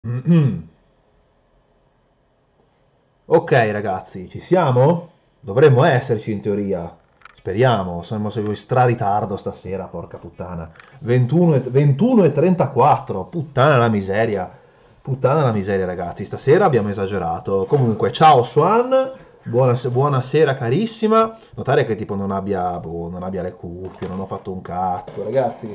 Ok ragazzi, ci siamo? Dovremmo esserci in teoria. Speriamo, siamo in stra ritardo stasera, porca puttana. 21 e 34, puttana la miseria. Puttana la miseria ragazzi, stasera abbiamo esagerato. Comunque, ciao Swan, buonasera carissima. Notare che tipo non abbia le cuffie, non ho fatto un cazzo. Ragazzi,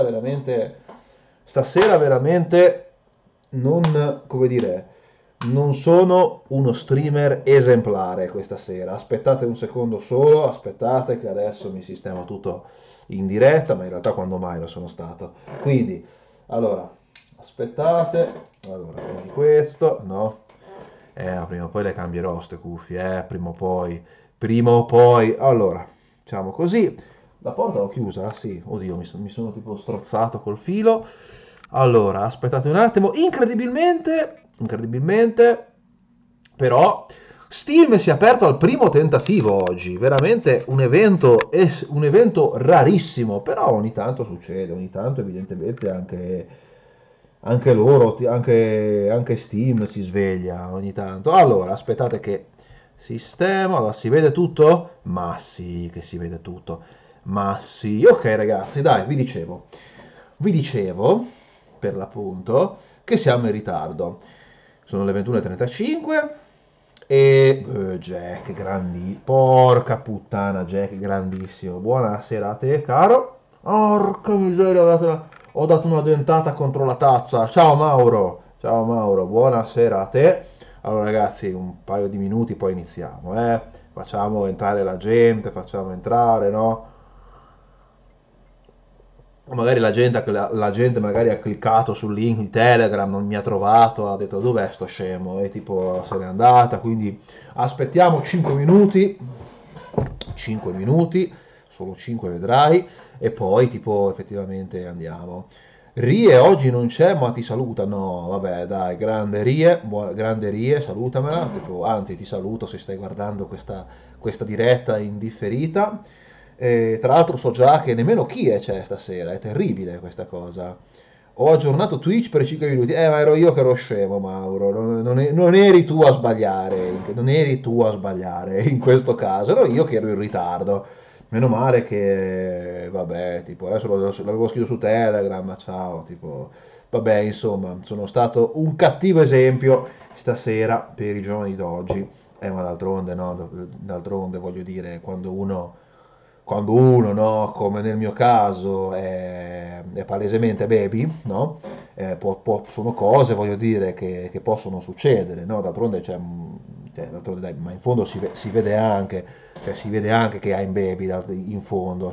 stasera veramente non, come dire, non sono uno streamer esemplare questa sera. Aspettate un secondo solo, aspettate che adesso mi sistemo tutto in diretta, ma in realtà quando mai lo sono stato. Quindi, allora, aspettate, allora, quindi questo, no? Prima o poi le cambierò ste cuffie, prima o poi, allora, diciamo così. La porta l'ho chiusa? Sì, oddio, mi sono tipo strozzato col filo. Allora, aspettate un attimo. Incredibilmente, però, Steam si è aperto al primo tentativo oggi. Veramente un evento rarissimo. Però ogni tanto succede, ogni tanto evidentemente anche loro, anche Steam si sveglia ogni tanto. Allora, aspettate che sistema. Allora, si vede tutto? Ma sì, che si vede tutto. Ma sì, ok ragazzi, dai, vi dicevo, per l'appunto, che siamo in ritardo. Sono le 21:35 e Jack, porca puttana, Jack, grandissimo. Buonasera a te, caro. Porca miseria, ho dato una dentata contro la tazza. Ciao Mauro, buonasera a te. Allora ragazzi, un paio di minuti poi iniziamo, eh. Facciamo entrare la gente, facciamo entrare, no? O magari la gente magari ha cliccato sul link di Telegram, non mi ha trovato, ha detto dov'è sto scemo e tipo se n'è andata, quindi aspettiamo 5 minuti, 5 minuti, solo 5 vedrai e poi tipo effettivamente andiamo. Rie oggi non c'è ma ti saluta, no vabbè dai, grande Rie, salutamela, tipo, anzi ti saluto se stai guardando questa diretta indifferita. Tra l'altro so già che nemmeno Kie c'è stasera, è terribile questa cosa. Ho aggiornato Twitch per 5 minuti. Ma ero io che ero scemo, Mauro. Non eri tu a sbagliare. Non eri tu a sbagliare in questo caso. Ero io che ero in ritardo. Meno male che, vabbè, tipo, adesso l'avevo scritto su Telegram, ma ciao, tipo, vabbè, insomma, sono stato un cattivo esempio stasera per i giovani d'oggi. Ma d'altronde, no, d'altronde voglio dire, quando uno, no, come nel mio caso, è palesemente baby, no? Sono cose, voglio dire, che possono succedere, no? D'altronde, d'altronde, dai, ma in fondo si vede anche che hai in baby in fondo,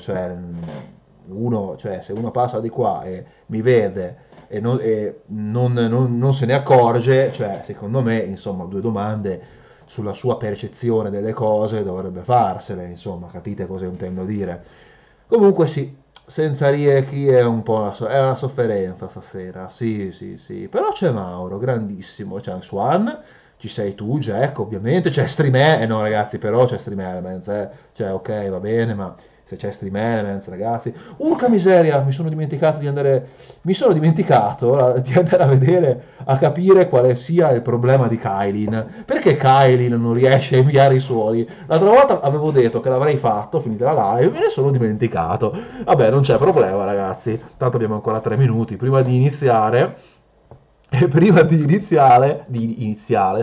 cioè, se uno passa di qua e mi vede e non se ne accorge, cioè, secondo me, insomma, due domande sulla sua percezione delle cose dovrebbe farsele, insomma, capite cosa intendo dire? Comunque sì, senza Rieki è un po' è una sofferenza stasera, sì, sì, sì, però c'è Mauro, grandissimo, c'è Swan, ci sei tu, Jack, ovviamente, c'è Stream no ragazzi, però c'è Stream Elements, cioè ok, va bene, ma se c'è Stream Elements, ragazzi, urca miseria, mi sono dimenticato di andare a vedere, a capire quale sia il problema di Kylin. Perché Kylin non riesce a inviare i suoni? L'altra volta avevo detto che l'avrei fatto, finita la live, me ne sono dimenticato. Vabbè, non c'è problema, ragazzi. Tanto abbiamo ancora 3 minuti prima di iniziare. E prima di iniziare,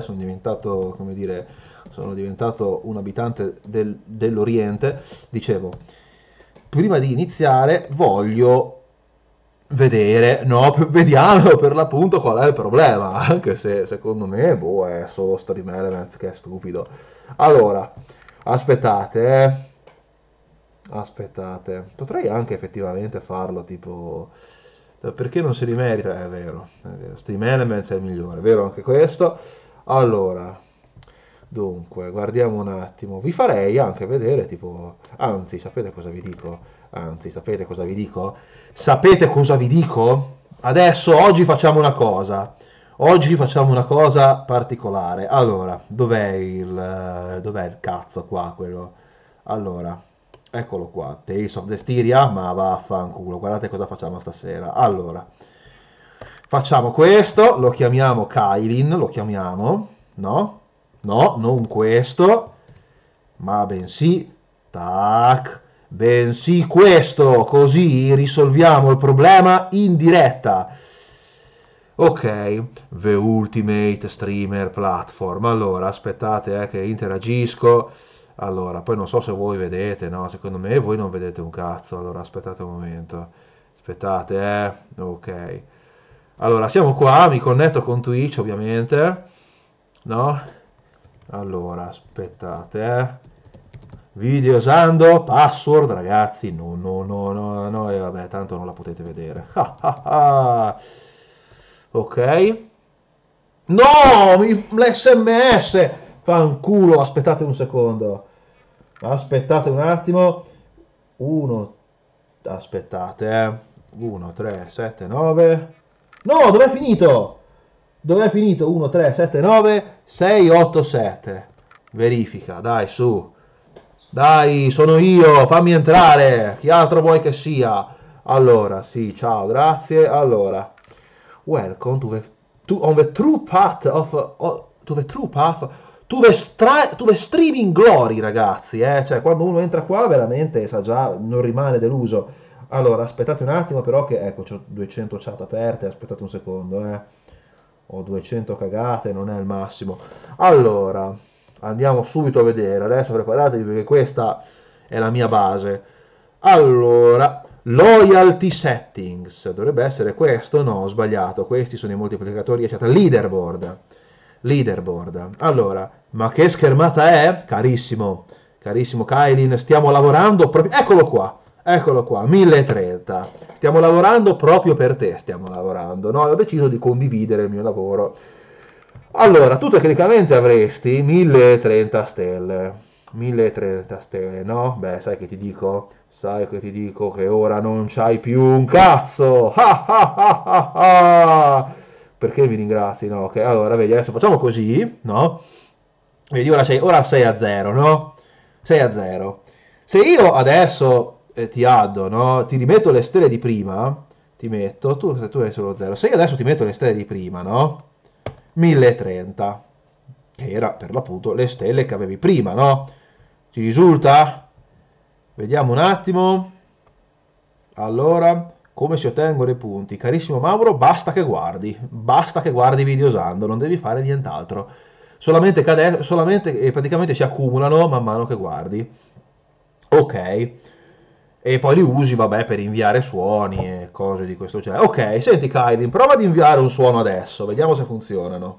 sono diventato un abitante dell'Oriente. Dicevo, prima di iniziare voglio vedere, no, vediamo per l'appunto qual è il problema, anche se secondo me, boh, è solo Stream Elements che è stupido. Allora, aspettate, potrei anche effettivamente farlo tipo, perché non si rimerita, è vero, Stream Elements è il migliore, è vero anche questo. Allora, dunque, guardiamo un attimo, vi farei anche vedere tipo, anzi, sapete cosa vi dico? Anzi, sapete cosa vi dico? Sapete cosa vi dico? Oggi facciamo una cosa. Oggi facciamo una cosa particolare. Allora, dov'è il cazzo qua, quello? Allora, eccolo qua. Tales of Destiria, ma vaffanculo. Guardate cosa facciamo stasera. Allora, Facciamo questo, lo chiamiamo Kylin, lo chiamiamo, no? No, non questo, ma bensì, tac, bensì questo, così risolviamo il problema in diretta. Ok, The Ultimate Streamer Platform. Allora, aspettate che interagisco. Allora, poi non so se voi vedete, no? Secondo me voi non vedete un cazzo. Allora, aspettate un momento. Aspettate, Ok. Allora, siamo qua, mi connetto con Twitch, ovviamente, no? Allora, aspettate, Video usando password, ragazzi. No, no, no, no, no. E vabbè, tanto non la potete vedere. Ok. No, l'SMS. Fanculo, aspettate un secondo. Aspettate un attimo. Uno, aspettate, 1, 3, 7, 9. No, dov'è finito? Dov'è finito? 1, 3, 7, 9, 6, 8, 7. Verifica, dai, su. Dai, sono io, fammi entrare. Chi altro vuoi che sia? Allora, sì, ciao, grazie. Allora, welcome on the true path to the true path to the streaming glory, ragazzi, eh? Cioè, quando uno entra qua veramente sa già, non rimane deluso. Allora, aspettate un attimo però che, ecco, ho 200 chat aperte, aspettate un secondo, Ho 200 cagate, non è il massimo. Allora, andiamo subito a vedere. Adesso preparatevi perché questa è la mia base. Allora, loyalty settings. Dovrebbe essere questo? No, ho sbagliato. Questi sono i moltiplicatori, eccetera. Leaderboard. Leaderboard. Allora, ma che schermata è? Carissimo, carissimo Kailin, stiamo lavorando proprio... Eccolo qua, 1030. Stiamo lavorando proprio per te, stiamo lavorando, no? Ho deciso di condividere il mio lavoro. Allora, tu tecnicamente avresti 1030 stelle. 1030 stelle, no? Beh, sai che ti dico? Sai che ti dico che ora non c'hai più un cazzo! Perché mi ringrazi? No, ok, allora, vedi, adesso facciamo così, no? Vedi, ora sei a 0, no? 6 a 0. Se io adesso ti addo, no? Ti rimetto le stelle di prima, ti metto, tu hai solo 0. Se io adesso ti metto le stelle di prima, no? 1030, che era per l'appunto le stelle che avevi prima, no? Ti risulta? Vediamo un attimo. Allora, come si ottengono i punti? Carissimo Mauro, basta che guardi videosando, non devi fare nient'altro. Solamente e praticamente si accumulano man mano che guardi. Ok. E poi li usi, vabbè, per inviare suoni e cose di questo genere. Ok, senti Kylie, prova ad inviare un suono adesso, vediamo se funzionano.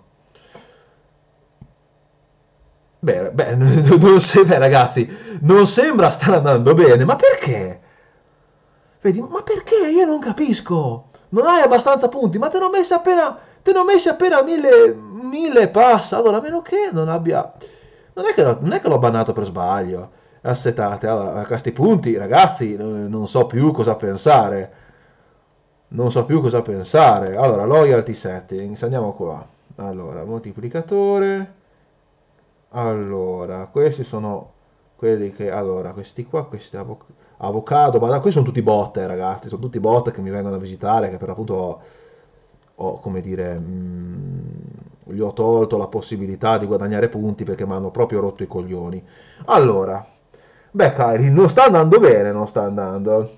Beh, beh, ragazzi, non sembra stare andando bene, ma perché? Vedi, ma perché? Io non capisco. Non hai abbastanza punti, ma te ne ho messi appena mille passa. Allora, a meno che non abbia... non è che l'ho bannato per sbaglio. Assetate, allora, a questi punti, ragazzi, non so più cosa pensare. Non so più cosa pensare. Allora, loyalty settings, andiamo qua. Allora, moltiplicatore. Allora, questi sono quelli che... Allora, questi qua, questi avocado, ma questi sono tutti bot, ragazzi, sono tutti bot che mi vengono a visitare, che per appunto come dire, gli ho tolto la possibilità di guadagnare punti perché mi hanno proprio rotto i coglioni. Allora, beh, Kylie, non sta andando bene, non sta andando.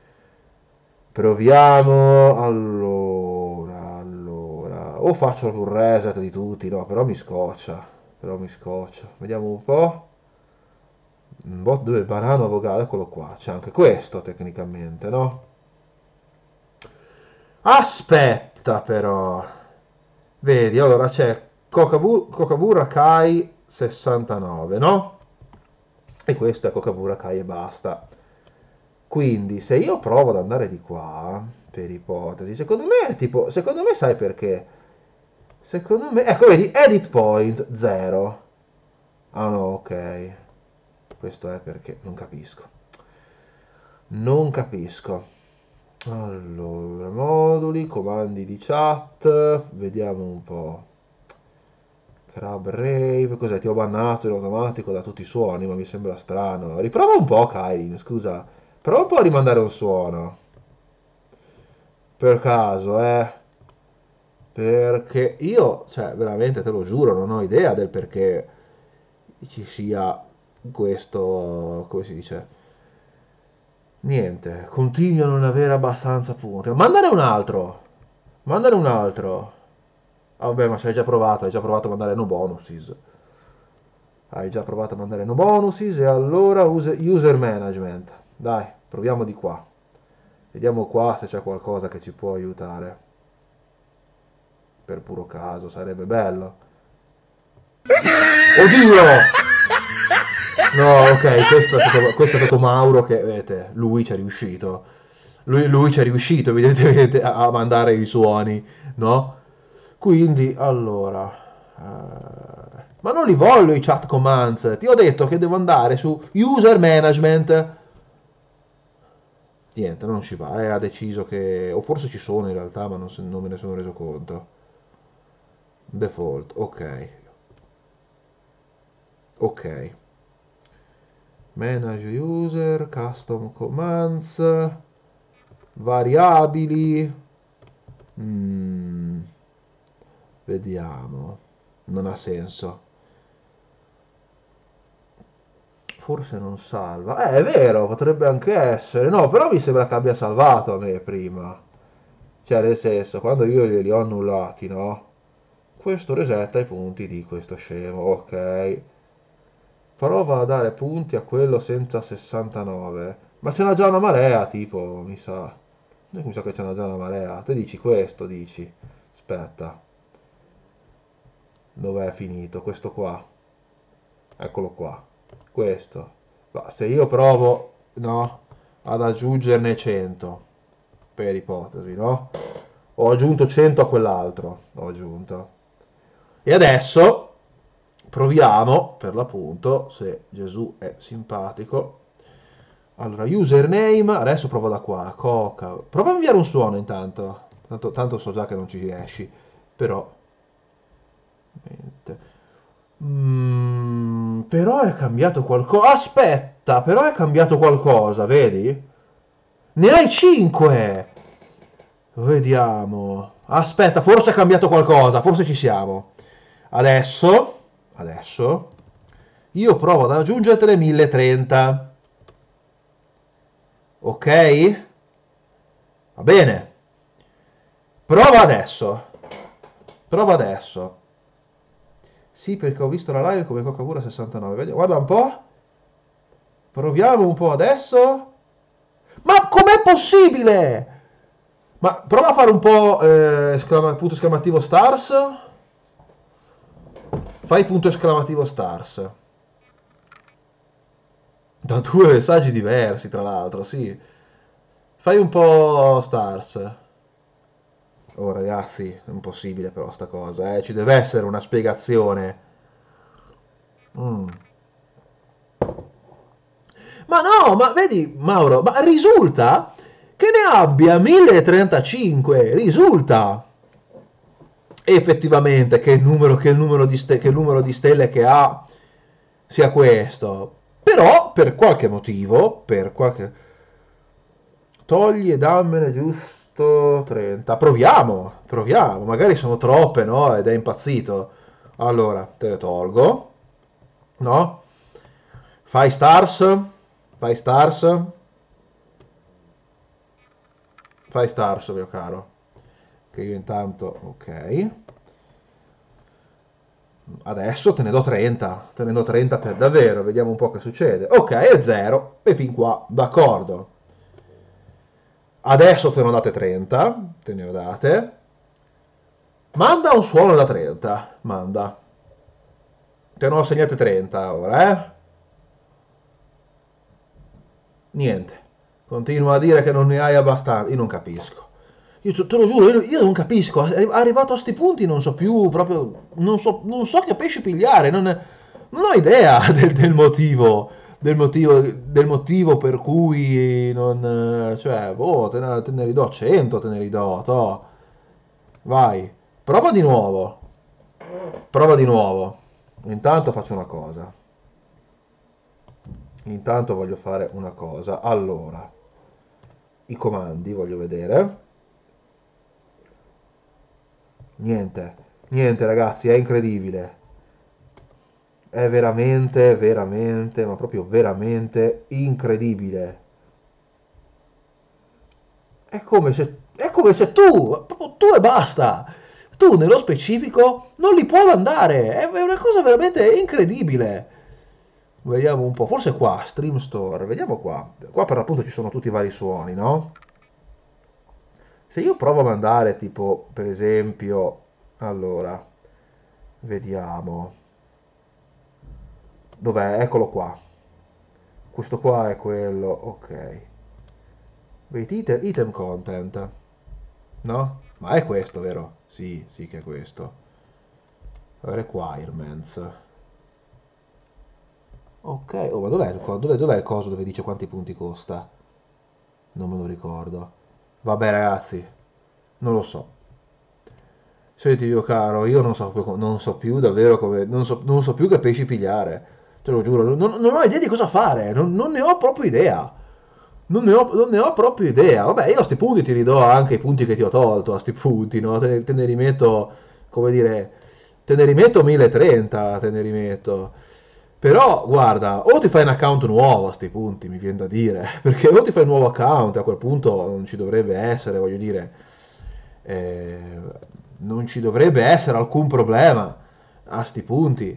Proviamo, allora, o faccio un reset di tutti, no, però mi scoccia. Vediamo un po'. Bot 2 banano avocado, eccolo qua, c'è anche questo tecnicamente, no? Aspetta però, vedi, allora c'è Kokabura Kai 69, no? E questo è Kokabura Kai e basta. Quindi se io provo ad andare di qua, per ipotesi, secondo me sai perché? Secondo me, ecco, vedi, edit point 0. Ah no, ok. Questo è perché non capisco. Non capisco. Allora, moduli, comandi di chat, vediamo un po'. Crab Rave, cos'è? Ti ho bannato in automatico da tutti i suoni, ma mi sembra strano. Riprova un po', Kain, scusa. Prova un po' a rimandare un suono. Per caso, eh. Perché io, cioè, veramente te lo giuro, non ho idea del perché ci sia questo, come si dice? Niente, continui a non avere abbastanza punti. Mandane un altro. Mandane un altro. Ah, vabbè, ma ci hai già provato a mandare no bonuses. Hai già provato a mandare no bonuses e allora user management. Dai, proviamo di qua. Vediamo qua se c'è qualcosa che ci può aiutare. Per puro caso, sarebbe bello. Oddio! No, ok, questo è stato Mauro che, vedete, lui ci è riuscito. Lui ci è riuscito evidentemente a mandare i suoni, no? Quindi, allora... ma non li voglio i chat commands. Ti ho detto che devo andare su user management. Niente, non ci va. Ha deciso che... O forse ci sono in realtà, ma non me ne sono reso conto. Default, ok. Ok. Manage user, custom commands, variabili. Mm, vediamo. Non ha senso. Forse non salva. È vero, potrebbe anche essere. No, però mi sembra che abbia salvato a me prima. Cioè, nel senso, quando io li ho annullati, no? Questo resetta i punti di questo scemo. Ok. Prova a dare punti a quello senza 69. Ma ce n'ha già una marea, tipo, mi sa. Mi sa che ce n'ha già una marea. Te dici questo, dici. Aspetta. Dov'è finito? Questo qua. Eccolo qua. Questo. Ma se io provo, no, ad aggiungerne 100, per ipotesi, no? Ho aggiunto 100 a quell'altro. Ho aggiunto. E adesso proviamo, per l'appunto, se Gesù è simpatico. Allora, username, adesso provo da qua, coca. Prova a inviare un suono intanto. Tanto so già che non ci riesci, però... niente. Però è cambiato qualcosa. Aspetta, però è cambiato qualcosa, vedi? Ne hai 5! Vediamo. Aspetta, forse è cambiato qualcosa, forse ci siamo. Adesso, io provo ad aggiungertene 1030. Ok? Va bene. Prova adesso. Prova adesso. Sì, perché ho visto la live come Coca-Cola 69. Guarda un po'. Proviamo un po' adesso. Ma com'è possibile? Ma prova a fare un po' punto esclamativo stars. Fai punto esclamativo stars. Da due messaggi diversi, tra l'altro, sì. Fai un po' stars. Oh, ragazzi, è impossibile però sta cosa, eh. Ci deve essere una spiegazione. Mm. Ma no, ma vedi, Mauro, ma risulta che ne abbia 1035. Risulta effettivamente che il numero di stelle che ha sia questo. Però, per qualche... Togli e dammene giusto 30. Proviamo. Magari sono troppe, no? Ed è impazzito. Allora, te le tolgo, no? Fai stars, fai stars, fai stars, mio caro. Che io intanto, ok. Adesso te ne do 30, te ne do 30 per davvero, vediamo un po' che succede. Ok, è 0 e fin qua, d'accordo. Adesso te ne ho date 30, te ne ho date. Manda un suono da 30, manda. Te ne ho segnate 30 ora, eh? Niente. Continua a dire che non ne hai abbastanza. Io non capisco. Io te lo giuro, io non capisco. Arrivato a sti punti non so più proprio. Non so che pesci pigliare. Non ho idea del motivo per cui non. Cioè, boh, te ne ridò 100, te ne ridò. Toh. Vai. Prova di nuovo. Prova di nuovo. Intanto faccio una cosa. Intanto voglio fare una cosa. Allora, i comandi voglio vedere. Niente, niente ragazzi, è incredibile. È veramente, veramente, ma proprio veramente incredibile. È come se tu, proprio tu e basta, tu nello specifico non li puoi mandare. È una cosa veramente incredibile. Vediamo un po', forse qua, Stream Store, vediamo qua. Qua per l'appunto ci sono tutti i vari suoni, no? Se io provo a mandare tipo, per esempio, allora, vediamo. Dov'è? Eccolo qua. Questo qua è quello, ok. Wait, item content, no? Ma è questo, vero? Sì, sì che è questo. Requirements. Ok, oh, ma dov'è il coso dove dice quanti punti costa? Non me lo ricordo. Vabbè, ragazzi, non lo so. Senti, mio caro, io non so più davvero come. Non so più che pesci pigliare. Te lo giuro, non ho idea di cosa fare. Non ne ho proprio idea. Non ne ho proprio idea. Vabbè, io a sti punti ti ridò anche i punti che ti ho tolto, a sti punti, no? Te ne rimetto, come dire, te ne rimetto 1030, te ne rimetto. Però, guarda, o ti fai un account nuovo a sti punti, mi viene da dire, perché o ti fai un nuovo account, a quel punto non ci dovrebbe essere, voglio dire, eh, non ci dovrebbe essere alcun problema a sti punti.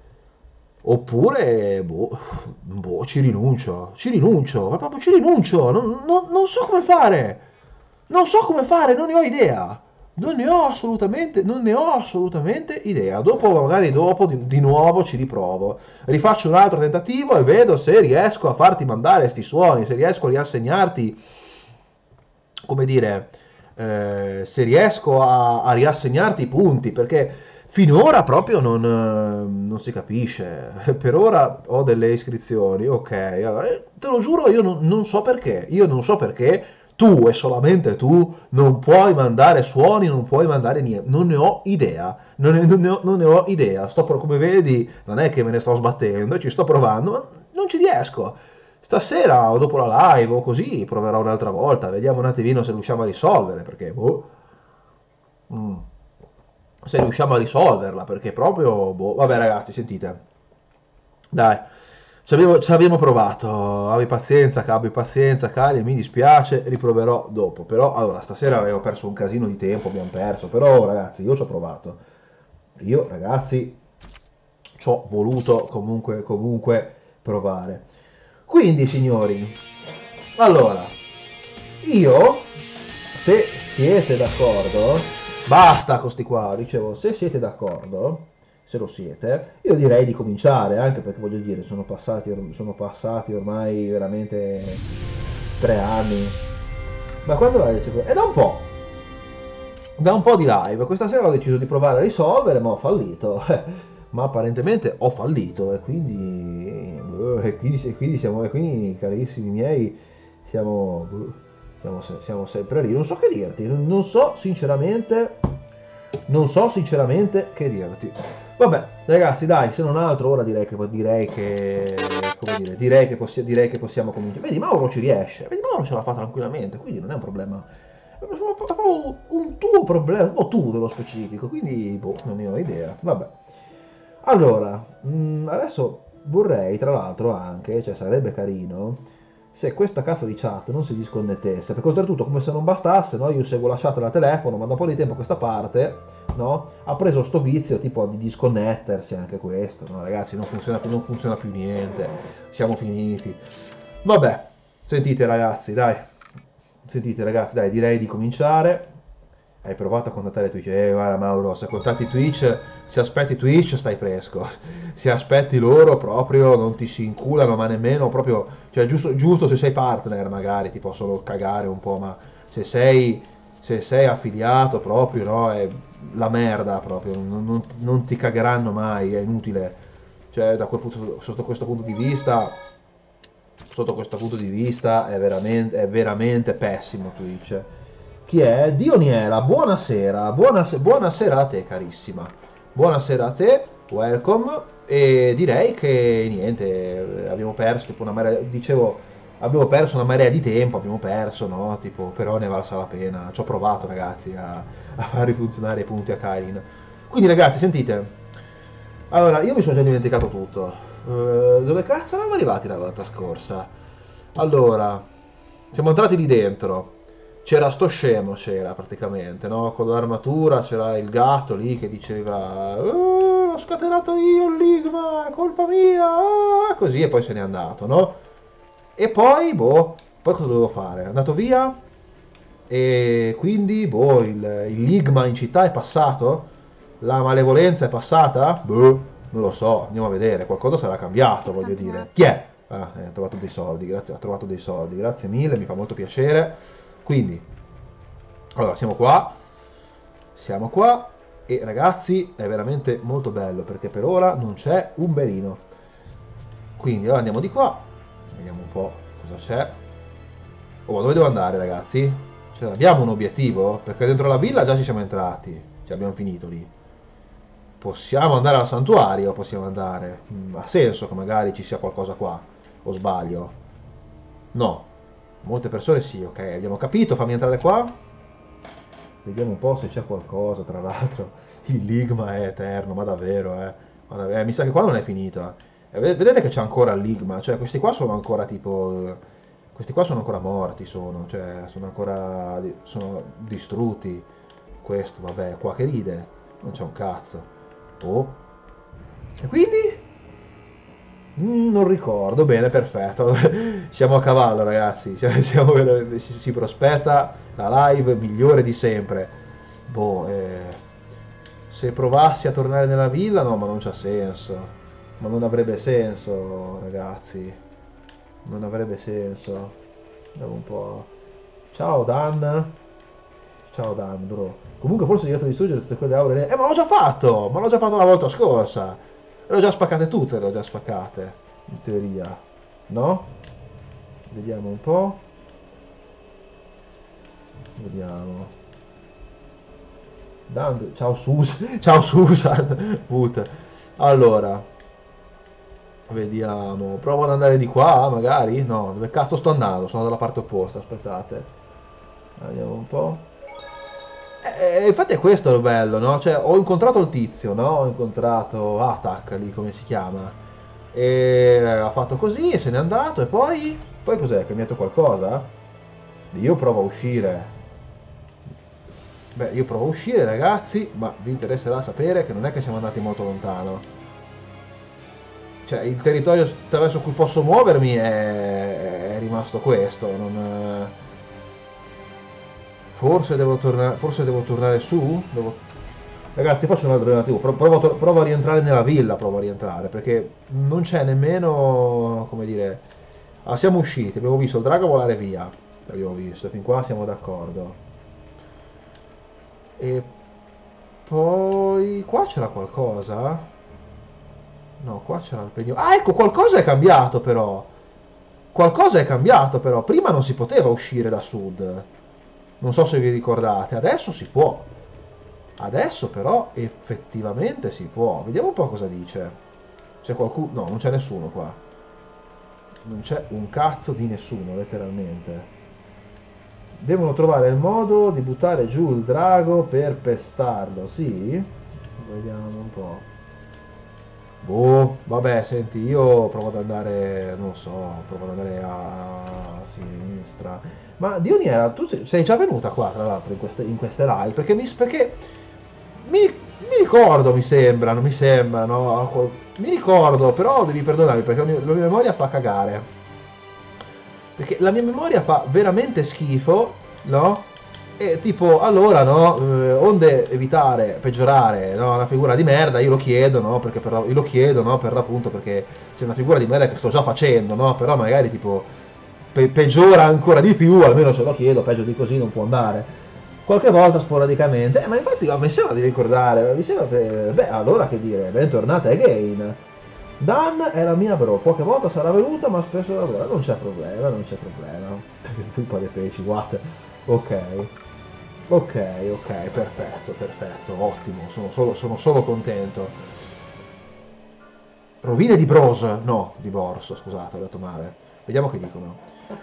Oppure, boh, ci rinuncio, ma proprio ci rinuncio, non so come fare, non so come fare, non ne ho idea, non ne ho assolutamente idea. Magari dopo di nuovo ci riprovo, rifaccio un altro tentativo e vedo se riesco a farti mandare sti suoni, se riesco a riassegnarti, come dire, se riesco a riassegnarti i punti, perché finora proprio non si capisce. Per ora ho delle iscrizioni, ok. Allora, te lo giuro, io non so perché. Io non so perché tu e solamente tu non puoi mandare suoni, non puoi mandare niente. Non ne ho idea. Non ne ho idea. Come vedi, non è che me ne sto sbattendo, ci sto provando, ma non ci riesco. Stasera o dopo la live o così proverò un'altra volta. Vediamo un attimino se riusciamo a risolvere. Perché, boh. Mm. Se riusciamo a risolverla, perché proprio, boh, vabbè ragazzi, sentite, dai, ci abbiamo provato, abbi pazienza, Cali, mi dispiace, riproverò dopo, però, allora, stasera avevo perso un casino di tempo, abbiamo perso, però ragazzi, io ci ho provato, io ragazzi, ci ho voluto comunque provare. Quindi, signori, allora, io, se siete d'accordo, basta con sti qua, dicevo, se siete d'accordo, se lo siete, io direi di cominciare, anche perché voglio dire, sono passati ormai veramente 3 anni. Ma quando la dice? È da un po' di live. Questa sera ho deciso di provare a risolvere, ma ho fallito. Ma apparentemente ho fallito e quindi carissimi miei, siamo sempre lì. Non so che dirti, non so sinceramente che dirti. Vabbè, ragazzi, dai, se non altro, ora direi che come dire, direi che possiamo cominciare. Vedi, Mauro ci riesce, vedi, Mauro ce la fa tranquillamente, quindi non è un problema. È proprio un tuo problema, un po' tu dello specifico, quindi, boh, non ne ho idea. Vabbè. Allora, adesso vorrei, tra l'altro, anche, cioè sarebbe carino, se questa cazzo di chat non si disconnettesse, perché oltretutto, come se non bastasse, no? Io seguo la chat dal telefono, ma da un po' di tempo a questa parte, no? Ha preso sto vizio tipo di disconnettersi anche questo, no? Ragazzi, non funziona più niente, siamo finiti. Vabbè, sentite ragazzi, dai, direi di cominciare. Hai provato a contattare Twitch? Guarda Mauro, se contatti Twitch, se aspetti Twitch stai fresco. Se aspetti loro proprio non ti si inculano, ma nemmeno proprio, cioè giusto se sei partner magari ti possono cagare un po', ma se sei affiliato proprio, no, è la merda proprio, non ti cagheranno mai, è inutile. Cioè sotto questo punto di vista è veramente pessimo Twitch. Chi è? Dioniela, buonasera, buonasera a te carissima, buonasera a te, welcome, e direi che niente, abbiamo perso tipo una marea, dicevo, abbiamo perso una marea di tempo, abbiamo perso, no? Tipo, però ne è valsa la pena. Ci ho provato, ragazzi, a far rifunzionare i punti a Kain. Quindi, ragazzi, sentite. Allora, io mi sono già dimenticato tutto. Dove cazzo eravamo arrivati la volta scorsa? Allora, siamo entrati lì dentro. C'era sto scemo, c'era praticamente, no? Con l'armatura c'era il gatto lì che diceva "Oh, ho scatenato io il Ligma, è colpa mia, ah", così e poi se n'è andato, no? E poi, boh, poi cosa dovevo fare? È andato via e quindi, boh, il Ligma in città è passato? La malevolenza è passata? Boh, non lo so, andiamo a vedere, qualcosa sarà cambiato, voglio dire. Chi è? Ah, ha trovato dei soldi, grazie, ha trovato dei soldi, grazie mille, mi fa molto piacere. Quindi, allora, siamo qua e ragazzi è veramente molto bello perché per ora non c'è un belino. Quindi ora andiamo di qua, vediamo un po' cosa c'è. Oh, dove devo andare ragazzi? Cioè, abbiamo un obiettivo? Perché dentro la villa già ci siamo entrati, ci abbiamo finito lì. Possiamo andare al santuario? Possiamo andare. Ha senso che magari ci sia qualcosa qua? O sbaglio? No. Molte persone sì, ok, abbiamo capito, fammi entrare qua. Vediamo un po' se c'è qualcosa, tra l'altro. Il Ligma è eterno, ma davvero, eh. Mi sa che qua non è finito. Vedete che c'è ancora il Ligma, cioè questi qua sono ancora tipo... Questi qua sono ancora morti, cioè sono ancora... sono distrutti. Questo, vabbè, qua che ride. Non c'è un cazzo. Oh. E quindi? Non ricordo. Bene, perfetto. Siamo a cavallo, ragazzi. Si prospetta la live migliore di sempre. Boh, se provassi a tornare nella villa, no, ma non c'ha senso. Ma non avrebbe senso, ragazzi. Non avrebbe senso. Andiamo un po'. Ciao, Dan. Ciao, Dan, bro. Comunque forse io ho distruggere tutte quelle aure. Ma l'ho già fatto! Ma l'ho già fatto la volta scorsa. Le ho già spaccate tutte, le ho già spaccate. In teoria. No? Vediamo un po'. Vediamo. Dan, ciao Susan. Ciao Susan. Put. Allora. Vediamo. Provo ad andare di qua, magari? No, dove cazzo sto andando? Sono dalla parte opposta, aspettate. Vediamo un po'. Infatti è questo il bello, no? Cioè, ho incontrato il tizio, no? Ho incontrato Attack, lì come si chiama. E ha fatto così e se n'è andato e poi... Poi cos'è? È cambiato qualcosa? Io provo a uscire. Beh, io provo a uscire, ragazzi, ma vi interesserà sapere che non è che siamo andati molto lontano. Cioè, il territorio attraverso cui posso muovermi è rimasto questo, non... Forse devo tornare su? Ragazzi, faccio un alternativo. Provo a rientrare nella villa. Provo a rientrare perché non c'è nemmeno. Come dire. Ah, siamo usciti. Abbiamo visto il drago volare via. L'abbiamo visto. Fin qua siamo d'accordo. E poi. Qua c'era qualcosa? No, qua c'era il pegno. Ah, ecco, qualcosa è cambiato però. Qualcosa è cambiato però. Prima non si poteva uscire da sud. Non so se vi ricordate, adesso si può. Adesso però effettivamente si può. Vediamo un po' cosa dice. C'è qualcuno? No, non c'è nessuno qua. Non c'è un cazzo di nessuno, letteralmente. Devono trovare il modo di buttare giù il drago per pestarlo, sì? Vediamo un po'. Boh, vabbè, senti, io provo ad andare, non lo so, provo ad andare a sinistra. Ma Dioniera, tu sei già venuta qua, tra l'altro, in queste live, perché mi ricordo, mi sembra, no? Mi ricordo, però devi perdonarmi, perché la mia memoria fa cagare. Perché la mia memoria fa veramente schifo, no? E tipo, allora, no, onde evitare, peggiorare, no, una figura di merda, io lo chiedo, no, io lo chiedo, no, per l'appunto perché c'è una figura di merda che sto già facendo, no, però magari tipo peggiora ancora di più, almeno se lo chiedo, peggio di così non può andare. Qualche volta sporadicamente, ma infatti mi sembra di ricordare, mi sembra, beh, allora che dire, bentornata again. Dan è la mia bro, qualche volta sarà venuta, ma spesso lavora, non c'è problema, non c'è problema. Zuppa dei pesci, guarda, ok. Ok, perfetto, ottimo, sono solo contento. Rovine di Bros, no, di Borso, scusate, ho detto male. Vediamo che dicono.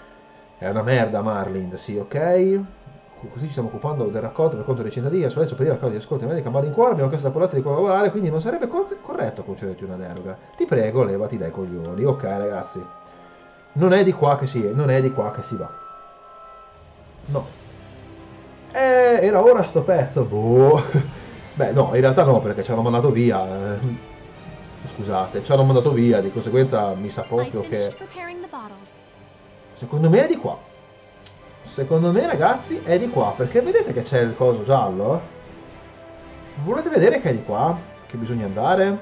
È una merda Marlind, sì, ok. Così ci stiamo occupando del raccolto per conto dei cittadini, a spese superiore al causa di ascolto medica male in cuore, abbiamo chiesto alla popolazione di collaborare, quindi non sarebbe corretto concederti una deroga. Ti prego, levati dai coglioni. Ok, ragazzi. Non è di qua che non è di qua che si va. No. Era ora sto pezzo, boh. Beh, no, in realtà no, perché ci hanno mandato via. Scusate, ci hanno mandato via, di conseguenza mi sa proprio che... Secondo me è di qua. Secondo me, ragazzi, è di qua, perché vedete che c'è il coso giallo? Volete vedere che è di qua? Che bisogna andare?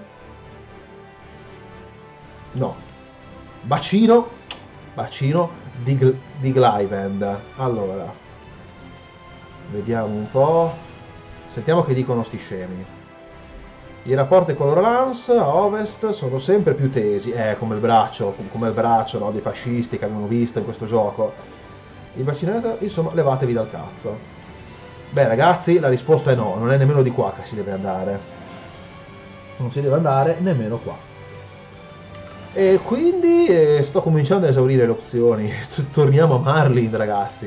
No. Bacino. Bacino di Glyvend. Allora. Vediamo un po'. Sentiamo che dicono sti scemi. I rapporti con l'Orlans a ovest sono sempre più tesi. Come il braccio, no, dei fascisti che abbiamo visto in questo gioco. Il vaccinato, insomma, levatevi dal cazzo. Beh, ragazzi, la risposta è no, non è nemmeno di qua che si deve andare. Non si deve andare nemmeno qua. E quindi sto cominciando a esaurire le opzioni. Torniamo a Marlind, ragazzi.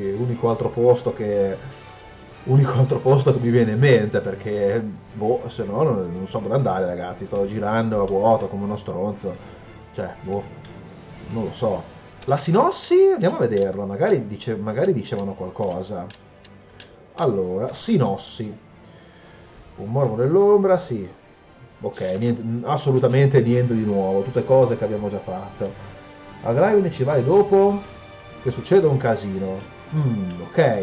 Unico altro posto che mi viene in mente, perché, boh, se no non so dove andare, ragazzi. Sto girando a vuoto come uno stronzo. Cioè, boh, non lo so. La sinossi, andiamo a vederla, magari dicevano qualcosa. Allora, sinossi. Un mormo nell'ombra, sì. Ok, assolutamente niente di nuovo, tutte cose che abbiamo già fatto. A Gravine ci vai dopo, che succede un casino. Ok.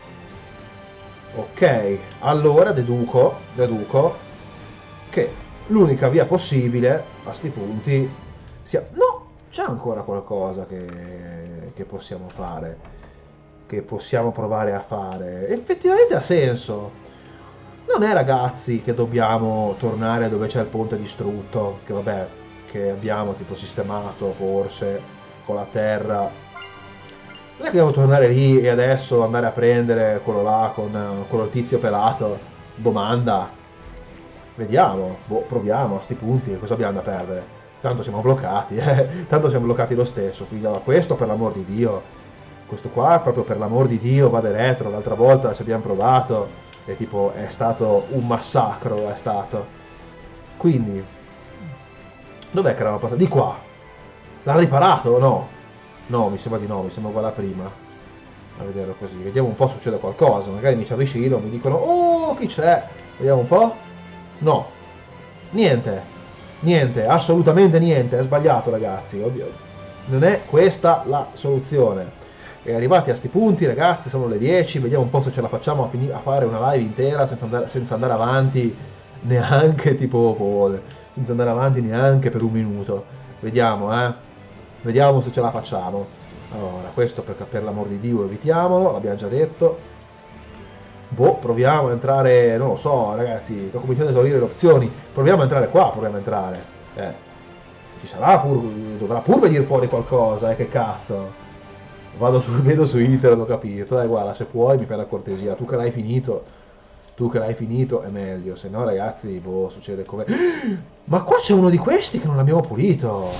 Ok, allora deduco che l'unica via possibile a sti punti sia... No, c'è ancora qualcosa che possiamo fare, che possiamo provare a fare. Effettivamente ha senso. Non è, ragazzi, che dobbiamo tornare dove c'è il ponte distrutto, che vabbè, che abbiamo tipo sistemato forse con la terra. Non è che dobbiamo tornare lì e adesso andare a prendere quello là con quello tizio pelato. Domanda. Vediamo, boh, proviamo a sti punti, cosa abbiamo da perdere? Tanto siamo bloccati, tanto siamo bloccati lo stesso, quindi allora, questo per l'amor di Dio, questo qua proprio per l'amor di Dio vade retro, l'altra volta ci abbiamo provato e tipo è stato un massacro, è stato. Quindi, dov'è che eravamo passati? Di qua. L'ha riparato o no? No, mi sembra di no, mi sembra quella prima. A vederlo così, vediamo un po' se succede qualcosa, magari mi ci avvicino, mi dicono "Oh, chi c'è?" Vediamo un po'. No. Niente. Niente, assolutamente niente, è sbagliato, ragazzi. Oddio. Non è questa la soluzione. E arrivati a sti punti, ragazzi, sono le 10, vediamo un po' se ce la facciamo a fare una live intera senza andare avanti neanche tipo senza andare avanti neanche per un minuto. Vediamo, vediamo se ce la facciamo. Allora, questo per l'amor di Dio evitiamolo, l'abbiamo già detto. Boh, proviamo a entrare, non lo so, ragazzi, sto cominciando a esaurire le opzioni. Proviamo a entrare qua, proviamo a entrare. Ci sarà dovrà pur venire fuori qualcosa, che cazzo. Vedo su internet, ho capito. Guarda, se puoi mi fai la cortesia, tu che l'hai finito è meglio, se no, ragazzi, boh, succede come... Ma qua c'è uno di questi che non abbiamo pulito.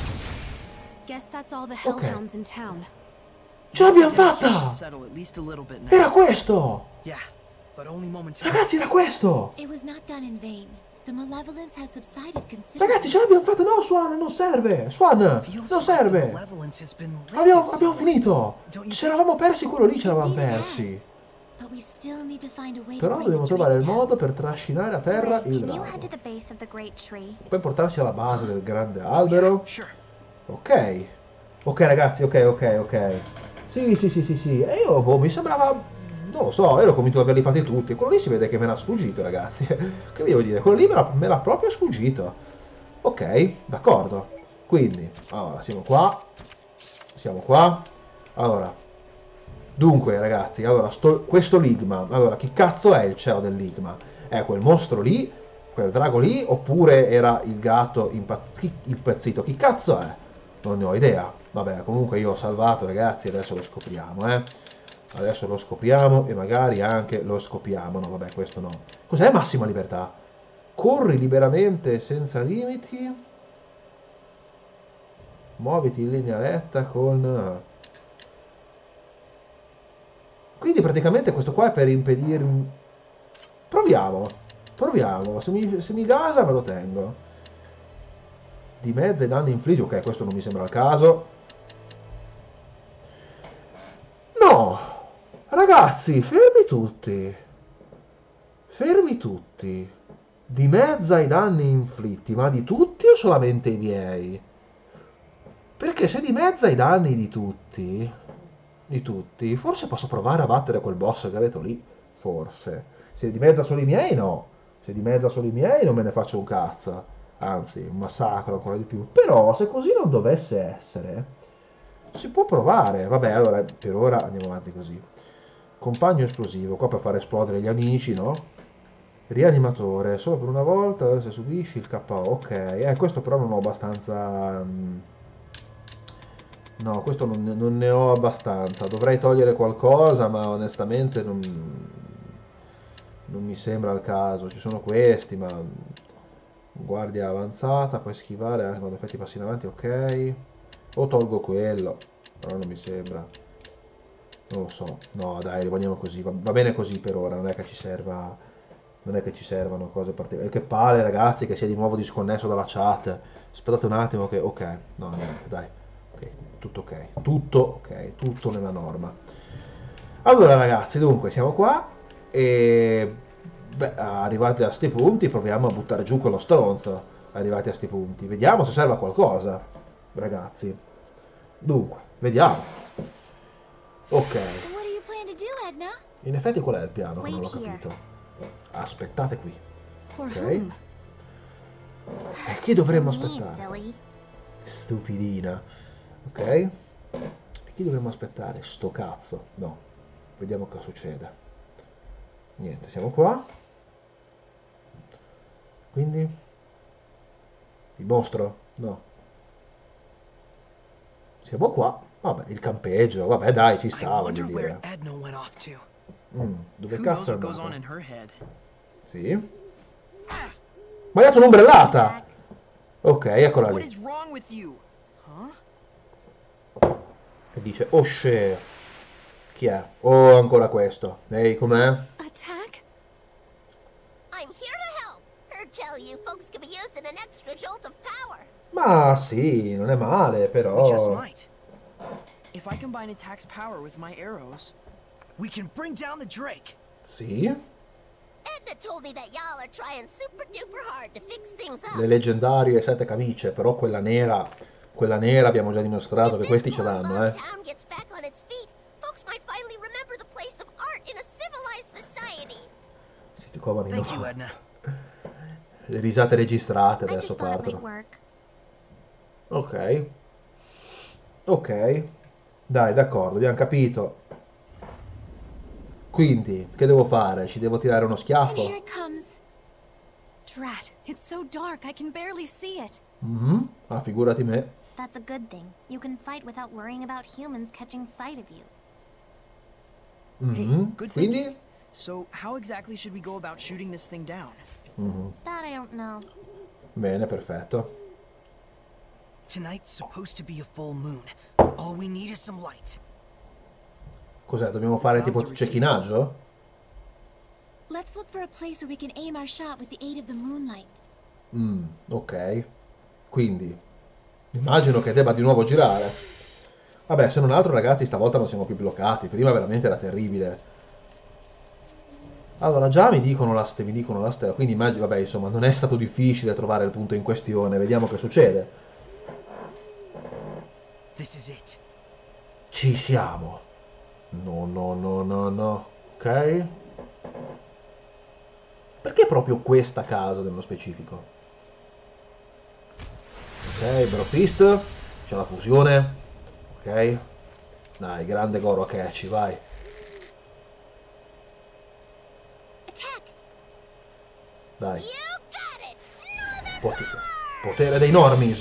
Ok. Ce l'abbiamo fatta! Era questo! Ragazzi, era questo! Ragazzi, ce l'abbiamo fatta! No, Swan, non serve! Swan, non serve! Abbiamo finito! Ci eravamo persi quello lì, ci eravamo persi! Però dobbiamo trovare il modo per trascinare a terra il drago. Poi portarci alla base del grande albero. Ok. Ok, ragazzi, ok. Sì. E io, boh, mi sembrava... Non lo so, ero convinto di averli fatti tutti. Quello lì si vede che me l'ha sfuggito, ragazzi. Che vi devo dire? Quello lì me l'ha proprio sfuggito. Ok, d'accordo. Quindi, allora, siamo qua. Allora, dunque, ragazzi, allora, questo Ligma. Allora, chi cazzo è il CEO del Ligma? È quel mostro lì, quel drago lì, oppure era il gatto impazzito? Chi cazzo è? Non ne ho idea. Vabbè, comunque io ho salvato, ragazzi, adesso lo scopriamo, Adesso lo scopriamo e magari anche lo scopiamo. No, vabbè, questo no. Cos'è massima libertà? Corri liberamente senza limiti. Muoviti in linea retta con... Quindi praticamente questo qua è per impedire... Proviamo, proviamo. Se mi gasa me lo tengo. Dimezza i danni inflitti. Ok, questo non mi sembra il caso. No! Ragazzi, fermi tutti. Fermi tutti. Dimezza i danni inflitti, ma di tutti o solamente i miei? Perché se dimezza i danni di tutti, forse posso provare a battere quel boss segreto lì, forse. Se dimezza solo i miei, no. Se dimezza solo i miei non me ne faccio un cazzo. Anzi, un massacro ancora di più. Però, se così non dovesse essere, si può provare. Vabbè, allora, per ora andiamo avanti così. Compagno esplosivo, qua per far esplodere gli amici, no? Rianimatore, solo per una volta se subisci il KO. Ok, questo però non ho abbastanza... No, questo non ne ho abbastanza. Dovrei togliere qualcosa, ma onestamente non mi sembra il caso. Ci sono questi, ma... Guardia avanzata, puoi schivare anche quando effetti passi in avanti, ok. O tolgo quello, però non mi sembra. Non lo so. No, dai, rimaniamo così. Va bene così per ora, non è che ci serva... Non è che ci servano cose particolari. Che palle, ragazzi, che sia di nuovo disconnesso dalla chat. Aspettate un attimo che... Ok, no, niente, dai. Ok, tutto ok. Tutto ok, tutto nella norma. Allora, ragazzi, dunque, siamo qua e... Beh, arrivati a sti punti, proviamo a buttare giù quello stronzo. Arrivati a sti punti. Vediamo se serve a qualcosa, ragazzi. Dunque, vediamo. Ok. In effetti qual è il piano che non l'ho capito? Aspettate qui. Ok. E chi dovremmo aspettare? Stupidina. Ok. E chi dovremmo aspettare? Sto cazzo. No. Vediamo cosa succede. Niente, siamo qua. Quindi? Il mostro? No. Siamo qua. Vabbè, il campeggio. Vabbè, dai, ci sta, voglio dire. Dove cazzo è andato? Sì. Ma hai dato un'ombrellata! Ok, eccola lì. E dice, oh shit. Chi è? Oh, ancora questo. Ehi, com'è? Attack? I'm here to help. Heard tell you folks could be using an extra jolt of power. Ma sì, non è male, però... We just might. If I combine attack's power with my arrows, we can bring down the Drake. Sì. Edna told me that y'all are trying super duper hard to fix things up. Le leggendarie 7 camicie, però quella nera abbiamo già dimostrato che questi ce l'hanno, eh. Town gets back on its feet. Folks might finally remember the place of art in a civilized society. Si ti covano Thank you, Edna. Le risate registrate I adesso just thought it might partono. work. Ok. Ok. Dai, d'accordo, abbiamo capito. Quindi, che devo fare? Ci devo tirare uno And schiaffo? here it comes. Drat, it's so dark I can barely see it. Ah, figurati me. That's a good thing. You can fight without worrying about humans catching sight of you. Hey, good Quindi? thinking. So, how exactly should we go about shooting this thing down? That I don't know. Bene, perfetto. Tonight's supposed to be a full moon. All we need is some light. Cos'è? Dobbiamo fare tipo cecchinaggio? Let's look for a place where we can aim our shot with the aid of the moonlight. Ok. Quindi, immagino che debba di nuovo girare. Vabbè, se non altro, ragazzi, stavolta non siamo più bloccati. Prima veramente era terribile. Allora, già mi dicono la stella, quindi immagino, vabbè, insomma, non è stato difficile trovare il punto in questione. Vediamo che succede. This is it. Ci siamo. No, no, no, no, no. Ok. Perché proprio questa casa nello specifico? Ok, Brofist. C'è la fusione. Ok. Dai, grande Goro Akechi, vai. Attack! Dai. You got it! Potere dei normis.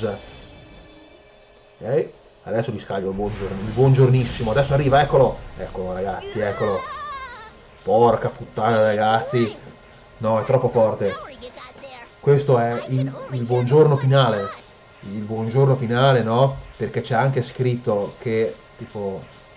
Ok. Adesso gli scaglio il buongiornissimo. Adesso arriva, eccolo. Eccolo, ragazzi, eccolo. Porca puttana, ragazzi. No, è troppo forte. Questo è il buongiorno finale. Il buongiorno finale, no? Perché c'è anche scritto che, tipo,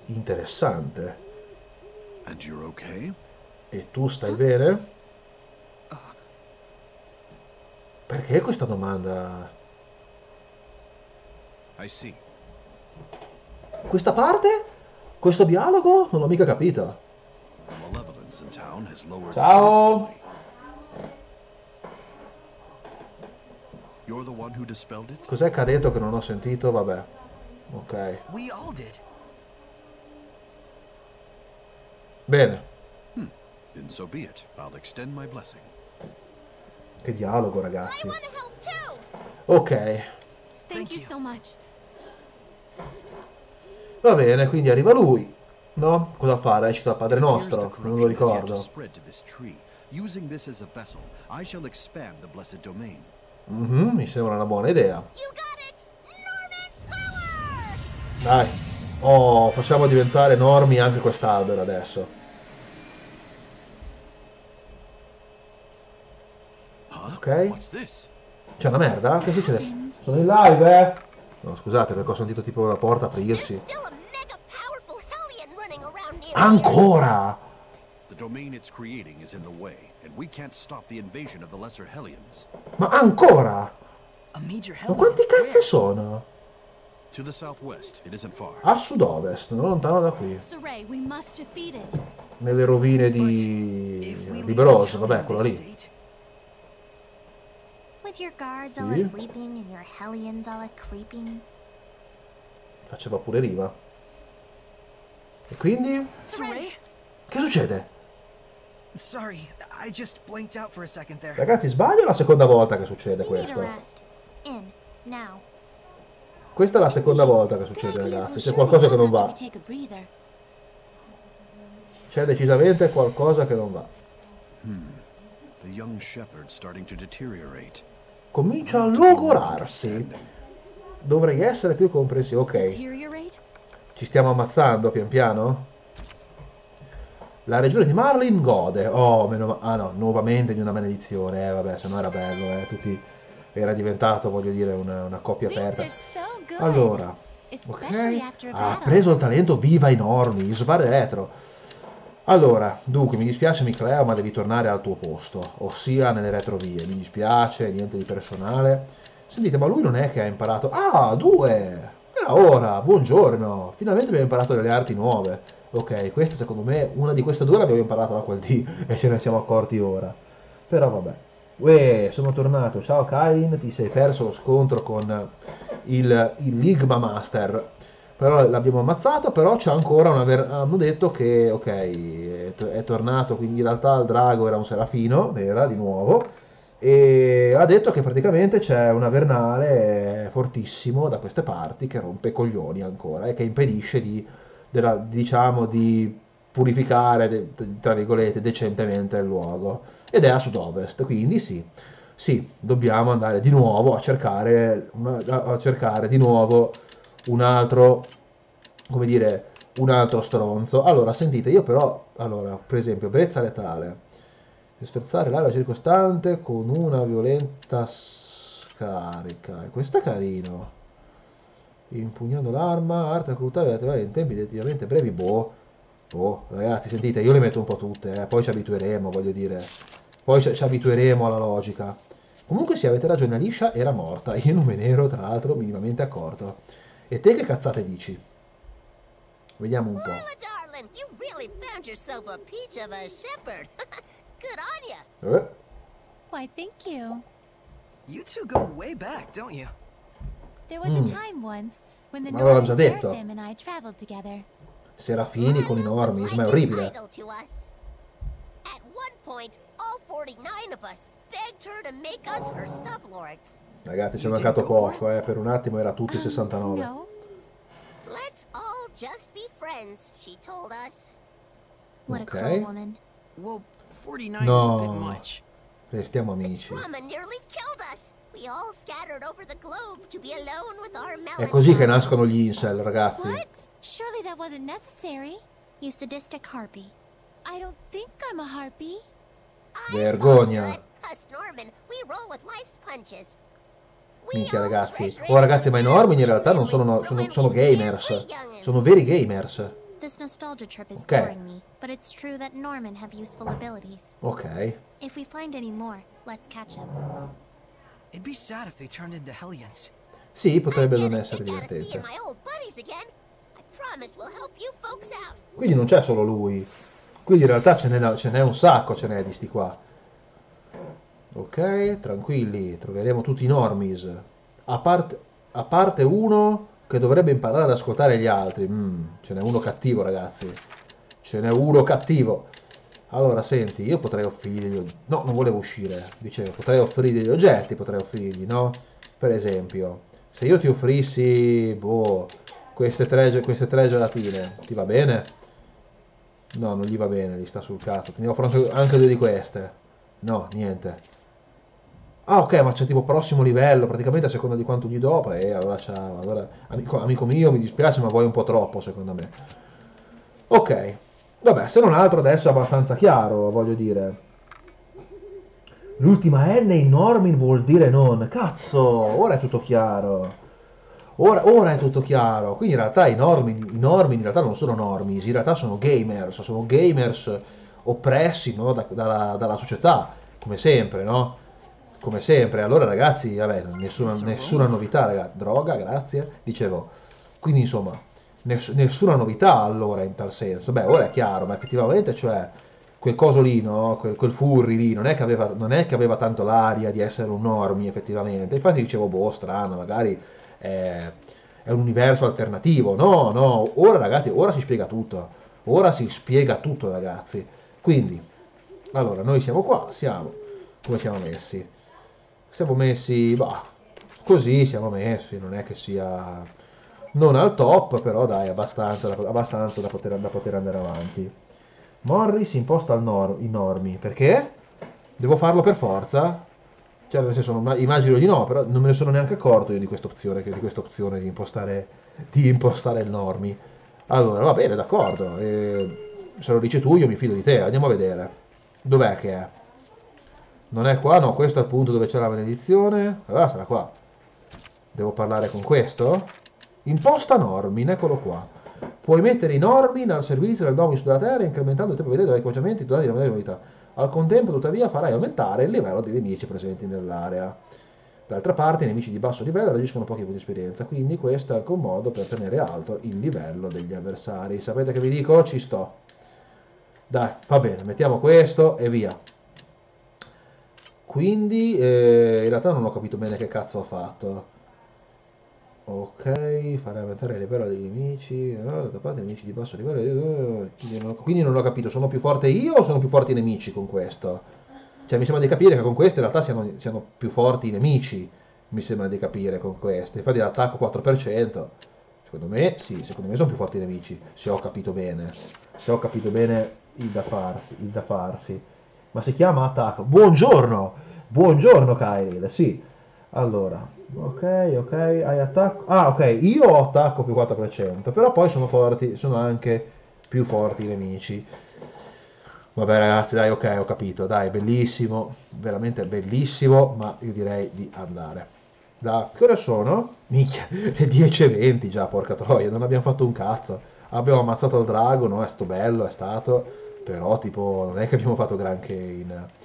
Interessante. And you're okay? E tu stai bene? Perché questa domanda? I see. Questa parte? Questo dialogo? Non l'ho mica capito. The malevolence in town has lowered Ciao. significantly. You're the one who dispelled it? Cos'è che ha detto che non ho sentito? Vabbè. Ok. We all did. Bene. Then so be it. I'll extend my blessing. Che dialogo, I ragazzi. want to help too. Ok. Thank Thank you you. so much. Va bene, quindi arriva lui. No? Cosa fa? Recita il Padre Here's the Nostro. Non lo corruption has yet to ricordo. spread to this tree. Using this as a vessel, I shall expand the blessed domain. Mhm, mi sembra una buona idea. You got it. Norman power. Dai. Oh, facciamo diventare normi anche quest'albero adesso. Huh? Ok. What's this? C'è una merda? Che succede? Sono in live, eh? No, scusate, perché ho sentito tipo la porta aprirsi. There's still a mega powerful hellion running around near here. Ancora? The domain it's creating is in the way, and we can't stop the invasion of the lesser Hellions. Ma ancora? A major Ma helmet. quanti cazzo sono? To the southwest, it isn't far. A sud-ovest, non lontano da qui. Saray, we must defeat it. Nelle rovine If we di leave Bros, the town vabbè, in quello this lì. state, With your guards Sì. all asleeping and your hellions all a-creeping. Faceva pure riva. E quindi? Saray? Che succede? Sorry, I just blanked out for a second there. Ragazzi, sbaglio o è la seconda volta che succede We need a questo? rest. In. Now. Questa è la seconda volta che succede, ragazzi. C'è qualcosa che non va. Take a breather. C'è decisamente qualcosa che non va. The young shepherd's starting to deteriorate. Comincia a To be more logorarsi. understanding. Dovrei essere più comprensivo. Ok, Deteriorate? ci stiamo ammazzando pian piano? La regione di Marlin gode. Oh, ah no, nuovamente di una maledizione. Vabbè, se no era bello, tutti... Era diventato, voglio dire, una coppia aperta. Allora, ok. Ha preso il talento viva enormi, sbarre retro. Allora, dunque, mi dispiace Micleo, ma devi tornare al tuo posto, ossia nelle retrovie. Mi dispiace, niente di personale. Sentite, ma lui non è che ha imparato... Ah, 2! Era ora, buongiorno! Finalmente abbiamo imparato delle arti nuove. Ok, questa secondo me, una di queste due l'abbiamo imparata da quel D e ce ne siamo accorti ora. Però vabbè. Uè, sono tornato. Ciao Kain, ti sei perso lo scontro con il Ligma Master. Però l'abbiamo ammazzato, però c'è ancora hanno detto che, ok, è tornato, quindi in realtà il drago era un serafino, era di nuovo, e ha detto che praticamente c'è un avernale fortissimo da queste parti che rompe i coglioni ancora e che impedisce diciamo, di purificare, tra virgolette, decentemente il luogo. Ed è a sud-ovest, quindi sì, dobbiamo andare di nuovo a cercare di nuovo un altro, come dire, un altro stronzo. Allora, sentite, io però, per esempio, brezza letale, sferzare l'area circostante con una violenta scarica, e questo è carino. Impugnando l'arma, arte ocultare in tempi relativamente brevi, boh, ragazzi, sentite, io le metto un po' tutte, poi ci abitueremo, voglio dire, poi ci abitueremo alla logica. Comunque sì, avete ragione, Alicia era morta, io non me ne ero tra l'altro minimamente accorto. E te che cazzate dici? Vediamo un po'. Lila, darling, you really found yourself a peach of a shepherd. Good on ya. Why, thank you. You two go way back, don't you? There was a time once when the Ma l'aveva già Northern detto. Seraphim and I traveled together. Serafini con i Lila was normis, ma è like an orribile. idol to us. At one point, all 49 of us begged her to make us her sublords. Ragazzi, ci è mancato poco, per un attimo era tutti 69. No. Let's all just be friends, she told us. What Ok. a cruel woman. Well, 49 is a bit No, much. restiamo The amici. trauma nearly killed us. We all scattered over the globe to be alone with our È così che melancholy. nascono gli incel, ragazzi. What? Surely that wasn't necessary. You sadistic harpy. I don't think I'm a harpy. It's Vergogna. all good. Us Norman, we roll with life's punches. We Minchia, all ragazzi. treasure Oh, ragazzi, ma i the normi in past realtà non memory sono from when sono we were gamers. youngins. Sono veri gamers. This nostalgia trip is Okay. boring me, but it's true that Norman have useful abilities. Ok. If we find any more, let's catch him. It'd be sad if they turned into hellions. Sì, potrebbe I non get it. essere You gotta see divertente. my old buddies again. I promise we'll help you folks out. Quindi non c'è solo lui. Quindi in realtà ce n'è un sacco, ce n'è di sti qua. Ok, tranquilli, troveremo tutti i normies. A parte uno che dovrebbe imparare ad ascoltare gli altri. Ce n'è uno cattivo, ragazzi. Ce n'è uno cattivo. Allora, senti, io potrei offrirgli... No, non volevo uscire. Dicevo, potrei offrirgli degli oggetti, potrei offrirgli, no? Per esempio, se io ti offrissi, boh, queste tre gelatine, ti va bene? No, non gli va bene, gli sta sul cazzo. Te ne offro anche due di queste. No, niente. Ah, ok, ma c'è tipo prossimo livello, praticamente a seconda di quanto gli do, allora ciao. Allora, amico mio, mi dispiace, ma vuoi un po' troppo, secondo me. Ok. Vabbè, se non altro adesso è abbastanza chiaro, voglio dire. L'ultima N in Normin vuol dire non. Cazzo, ora è tutto chiaro. Ora è tutto chiaro. Quindi in realtà i Normin in realtà non sono normies, in realtà sono gamers oppressi, no, dalla società, come sempre, no? Come sempre. Allora ragazzi, vabbè, nessuna novità, ragazzi. Droga, grazie. Dicevo, quindi insomma, nessuna novità allora in tal senso. Beh, ora è chiaro, ma effettivamente, cioè, quel coso lì, no? Quel furry lì, non è che aveva tanto l'aria di essere un normie, effettivamente. Infatti dicevo, boh, strano, magari è un universo alternativo. No, ora ragazzi, ora si spiega tutto. Ora si spiega tutto, ragazzi. Quindi, allora, noi siamo qua, come siamo messi? Siamo messi, bah, così siamo messi, non è che sia non al top, però dai, abbastanza da poter andare avanti. Morri si imposta i normi, perché? Devo farlo per forza? Cioè, nel senso, immagino di no, però non me ne sono neanche accorto io di questa opzione di impostare il normi. Allora, va bene, d'accordo, se lo dici tu io mi fido di te, andiamo a vedere. Dov'è che è? Non è qua? No, questo è il punto dove c'è la benedizione. Allora sarà qua. Devo parlare con questo? Imposta Normin, eccolo qua. Puoi mettere i Normin al servizio del Dominus della Terra, incrementando il tempo di vedere degli equipaggiamenti donati della modalità. Al contempo, tuttavia, farai aumentare il livello dei nemici presenti nell'area. D'altra parte, i nemici di basso livello reagiscono a pochi punti di esperienza, quindi questo è anche un modo per tenere alto il livello degli avversari. Sapete che vi dico? Ci sto. Dai, va bene, mettiamo questo e via. Quindi, in realtà non ho capito bene che cazzo ho fatto. Ok, fare aumentare il livello dei nemici. Da parte i nemici di basso livello. Quindi non ho capito, sono più forte io o sono più forti i nemici con questo? Cioè mi sembra di capire che con questo in realtà siano più forti i nemici. Mi sembra di capire con questo. Infatti l'attacco 4%. Secondo me sì, secondo me sono più forti i nemici. Se ho capito bene. Se ho capito bene il da farsi. Ma si chiama attacco. Buongiorno! Buongiorno Kylie, sì. Allora, ok, hai attacco. Ah, ok, io ho attacco più 4%, però poi sono anche più forti i nemici. Vabbè ragazzi, dai, ok, ho capito, dai, bellissimo, veramente bellissimo, ma io direi di andare. Che ore sono? Minchia, le 10:20 già, porca troia, non abbiamo fatto un cazzo. Abbiamo ammazzato il drago, no? È stato bello, è stato, però tipo non è che abbiamo fatto granché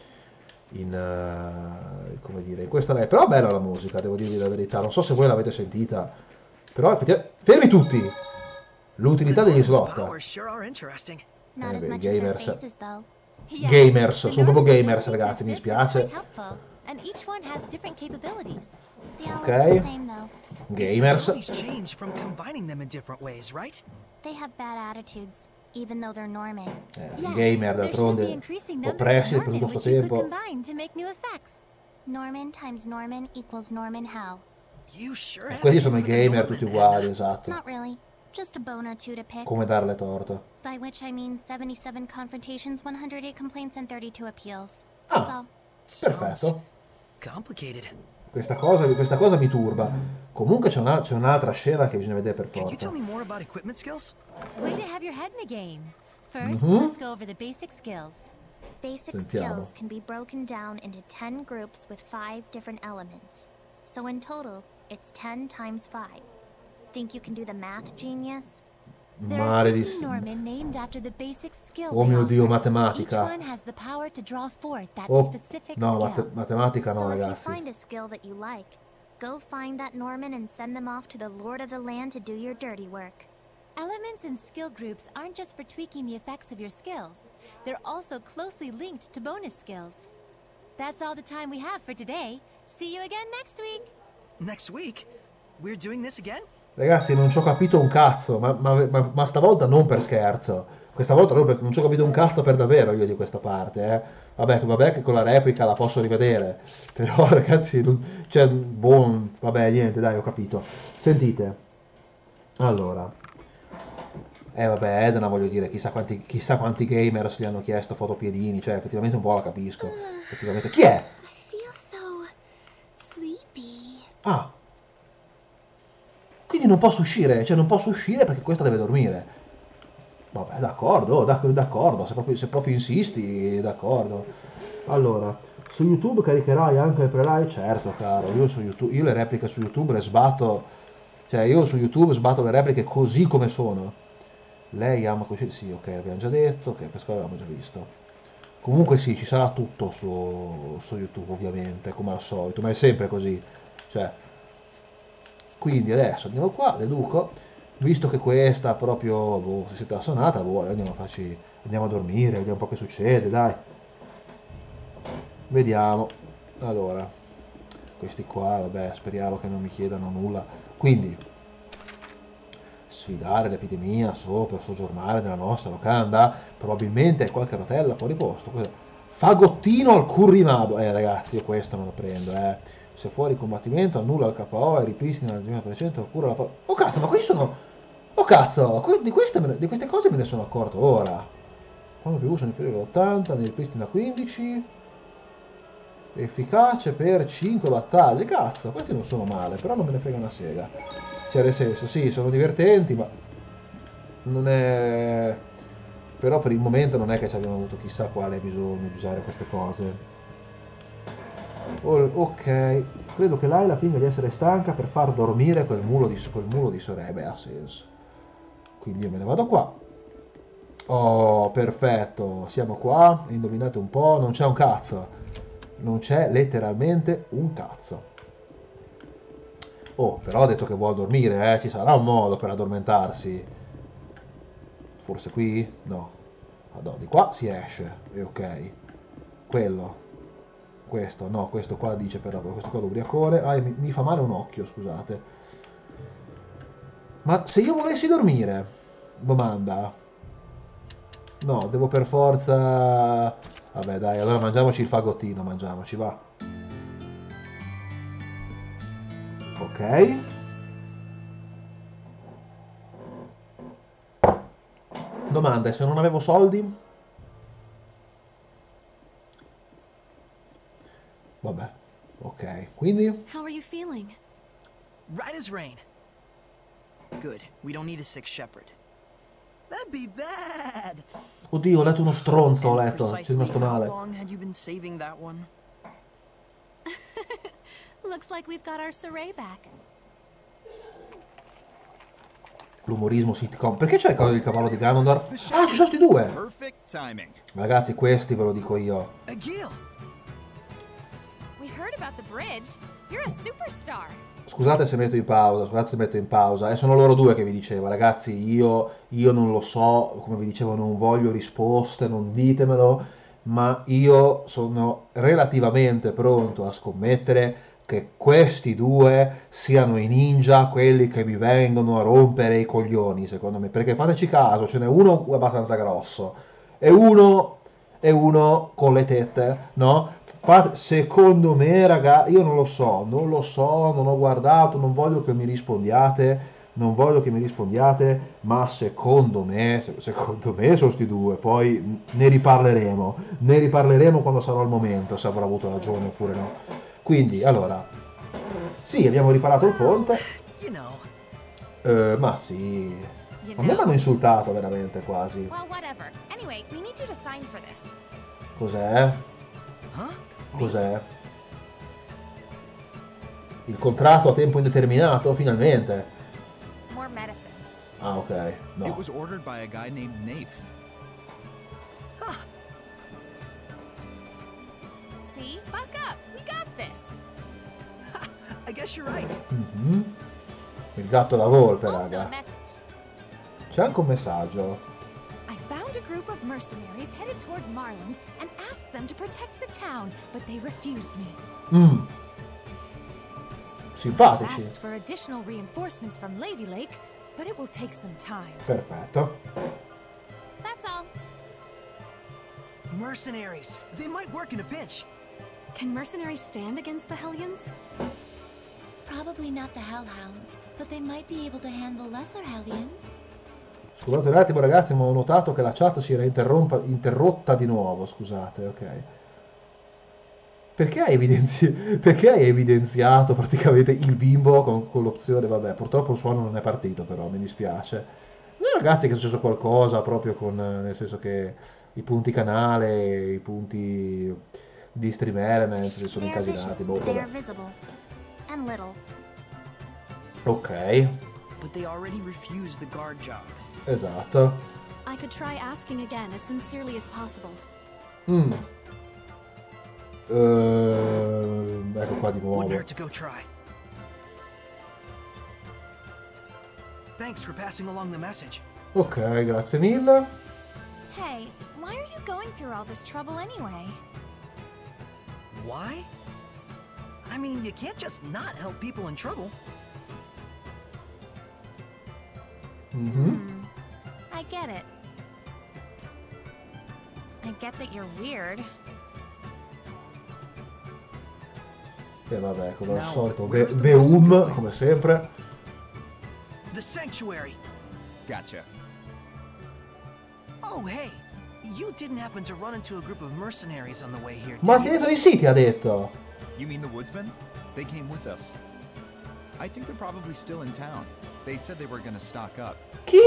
come dire, in questa lei. Però bella la musica, devo dirvi la verità, non so se voi l'avete sentita, però effettivamente... Fermi tutti! L'utilità degli slot. Not as beh, much as their gamers. faces, though. Gamers, sono proprio gamers ragazzi, mi dispiace. And each one has different capabilities. They all Okay. look the same, though. Gamers. Change from combining them in different ways, right? They have bad attitudes, even though they're Norman. I gamer d'altronde oppressi per tutto questo tempo. Norman times Norman equals Norman how? You sure have Questi sono i for the gamer Norman tutti then. uguali, esatto. Not really. Just a bone or two to pick. Come darle torto. By which I mean 77 confrontations, 108 complaints, and 32 appeals. That's all. Perfetto. Complicated. Questa cosa mi turba. Comunque c'è un'altra scena che bisogna vedere per Can you forza. tell me more about equipment skills? Way to have your head in the game. First, Mhm. let's go over the basic skills. Basic Sentiamo. skills can be broken down into 10 groups with 5 different elements. So in total, it's 10 times 5. Think you can do the math, genius? There are 50 Maledizione. Norman named after the basic skill Oh they mio Dio, offer. matematica. Each one has the power to draw forth that Oh, specific no, skill. matematica no, So if you ragazzi. find a skill that you like, go find that Norman and send them off to the Lord of the Land to do your dirty work. Elements and skill groups aren't just for tweaking the effects of your skills. They're also closely linked to bonus skills. That's all the time we have for today. See you again next week. Next week? We're doing this again? Ragazzi, non ci ho capito un cazzo, ma stavolta non per scherzo. Questa volta non ci ho capito un cazzo per davvero io di questa parte, eh. Vabbè che con la replica la posso rivedere, però ragazzi, cioè, boh, vabbè, niente, dai, ho capito. Sentite, allora, vabbè, Edna, voglio dire, chissà quanti gamers gli hanno chiesto fotopiedini, cioè, effettivamente un po' la capisco. Effettivamente, chi è? I feel so sleepy. Ah, quindi non posso uscire, cioè non posso uscire perché questa deve dormire. Vabbè, d'accordo, d'accordo, se proprio insisti, d'accordo. Allora, su YouTube caricherai anche il pre-live? Certo, caro, io le repliche su YouTube le sbatto, cioè io su YouTube sbatto le repliche così come sono. Lei ama così, sì, ok, abbiamo già detto, che questo l'abbiamo già visto. Comunque sì, ci sarà tutto su YouTube ovviamente, come al solito, ma è sempre così, cioè. Quindi adesso andiamo qua, deduco, visto che questa proprio, boh, si è assonata, boh, andiamo a dormire, vediamo un po' che succede, dai. Vediamo. Allora, questi qua, vabbè, speriamo che non mi chiedano nulla. Quindi, sfidare l'epidemia per soggiornare nella nostra locanda, probabilmente qualche rotella fuori posto. Fagottino al currimado, ragazzi, io questo me lo prendo, Se fuori combattimento annulla il KO e ripristina il 50% cura la oh cazzo, ma questi sono... Oh cazzo, di queste cose me ne sono accorto ora. Quando più sono inferiori all'80, ne ripristina 15. Efficace per 5 battaglie. Cazzo, questi non sono male, però non me ne frega una sega. Cioè, nel senso, sì, sono divertenti, ma... Non è... Però per il momento non è che ci abbiamo avuto chissà quale bisogno di usare queste cose. Ok, credo che Layla finga di essere stanca per far dormire quel mulo di Soraya. Beh, ha senso. Quindi io me ne vado qua. Oh, perfetto, siamo qua. Indovinate un po', non c'è un cazzo. Non c'è letteralmente un cazzo. Oh, però ha detto che vuole dormire, ci sarà un modo per addormentarsi. Forse qui? No. Ah, no, di qua si esce, è ok. Quello. Questo, no, questo qua dice per questo qua l'ubriacone. Ah, mi fa male un occhio, scusate. Ma se io volessi dormire? Domanda. No, devo per forza... Vabbè, dai, allora mangiamoci il fagottino, mangiamoci, va. Ok. Domanda, se non avevo soldi? Vabbè, ok, quindi... How are you feeling? Right as rain. Good. We don't need a sick shepherd. That'd be bad. Oddio, ho letto uno stronzo, ho And letto, ci è precisely rimasto how male. long had you been saving that one? Looks like we've got our Saray back. L'umorismo sitcom. Perché c'è il cavallo di Ganondorf? Ah, ci sono sti due! Perfect timing. Ragazzi, questi ve lo dico io. Agil. We heard about the bridge. You're a superstar. Scusate se metto in pausa, sono loro due che vi dicevo, ragazzi, io non lo so, come vi dicevo non voglio risposte, non ditemelo, ma io sono relativamente pronto a scommettere che questi due siano i ninja, quelli che mi vengono a rompere i coglioni, secondo me, perché fateci caso, ce n'è uno abbastanza grosso, e uno con le tette, no? Secondo me, raga, io non lo so, non ho guardato, non voglio che mi rispondiate, ma secondo me sono sti due, poi ne riparleremo quando sarà il momento, se avrò avuto ragione oppure no. Quindi, allora, sì, abbiamo riparato il ponte, You know. ma sì, a me mi hanno insultato veramente quasi. Well, whatever. Anyway, we need you to sign for this. Cos'è? Huh? Cos'è? Il contratto a tempo indeterminato, finalmente. More medicine. Ah, ok. It No. was ordered by a guy named Nafe. See? Buck up. We got this. I guess you're right. Mhm. Il gatto e la volpe, Also a raga. message. C'è anche un messaggio. I found a group of mercenaries headed toward Marland and asked them to protect the town, but they refused me. Simpatici. Asked for additional reinforcements from Lady Lake, but it will take some time. Perfetto. That's all. Mercenaries. They might work in a pinch. Can mercenaries stand against the Hellions? Probably not the Hellhounds, but they might be able to handle lesser Hellions. Scusate un attimo ragazzi, ma ho notato che la chat si era interrotta di nuovo, scusate, ok. Perché hai evidenziato praticamente il bimbo con l'opzione, vabbè, purtroppo il suono non è partito però, mi dispiace. No ragazzi che è successo qualcosa proprio con, nel senso che i punti canale, i punti di stream element si sono They are incasinati, vicious, boh, but they vabbè. are visible. And little. Ok, But they already refused the guard job. esatto. I could try asking again as sincerely as possible. Ecco qua di nuovo. Wouldn't hurt to go try. Thanks for passing along the message. Ok, grazie mille. Hey, why are you going through all this trouble anyway? Why? I mean, you can't just not help people in trouble. I get it. I get that you're weird. E vabbè, come al Now, solito, where's the person Veum, going? come sempre. The sanctuary. Gotcha. Oh, hey. You didn't happen to run into a group of mercenaries on the way here, Ma did ti ha you? detto di sì, ti ha detto. You mean the woodsmen? They came with us. I think they're probably still in town. They said they were gonna stock up. Chi?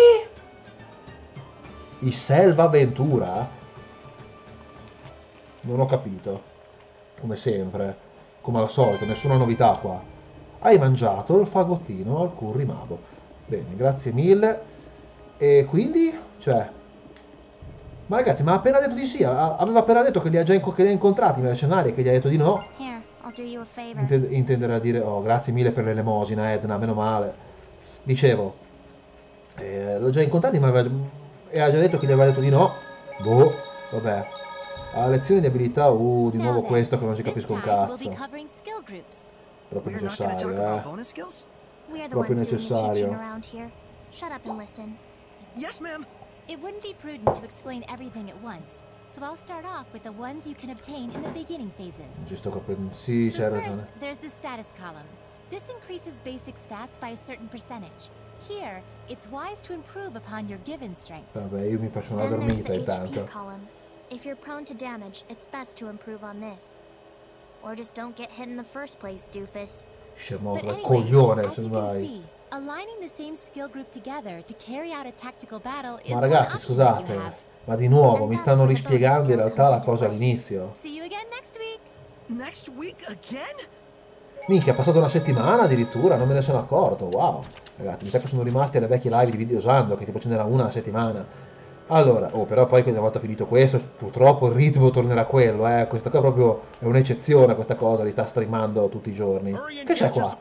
I Selvaventura? Non ho capito. Come sempre. Come al solito, nessuna novità qua. Hai mangiato il fagottino al curry mabo. Bene, grazie mille. E quindi? Cioè... Ma ragazzi, ma ha appena detto di sì. Aveva appena detto che li ha già che li ha incontrati i mercenari e che gli ha detto di no. Here, I'll do you a favor. Intenderà dire, oh, grazie mille per l'elemosina, Edna, meno male. Dicevo, l'ho già incontrati, ma e ha già detto che gli aveva detto di no. Boh, vabbè. Ha lezioni di abilità, di Now nuovo then, questo che non ci this capisco un time we'll be cazzo. covering skill groups. Proprio We're not gonna talk about necessario, bonus skills? We are the Proprio ones doing the necessario. teaching around here. Shut up and listen. Yes, ma'am. It wouldn't be prudent to explain everything at once, so I'll start off with the ones you can obtain in the beginning phases. Ci sto capendo. Sì, So c'è ragione. first, there's the status column. This increases basic stats by a certain percentage. Here, it's wise to improve upon your given strength. Vabbè, io mi faccio una Then there's dormita the intanto. HP column. If you're prone to damage, it's best to improve on this. Or just don't get hit in the first place, doofus. Scemo, But anyways, coglione, as you can semmai. see, aligning the same skill group together to carry out a tactical battle is Ma one ragazzi, option that you scusate, have. ma di nuovo mi stanno rispiegando in realtà la cosa all'inizio. See you again next week. Next week again? Minchia, è passata una settimana addirittura, non me ne sono accorto, wow. Ragazzi, mi sa che sono rimasti alle vecchie live di Videosando, che tipo ce n'era una a settimana. Allora, però poi una volta finito questo, purtroppo il ritmo tornerà quello, Questa qua proprio è un'eccezione, questa cosa, li sta streamando tutti i giorni. Che c'è qua?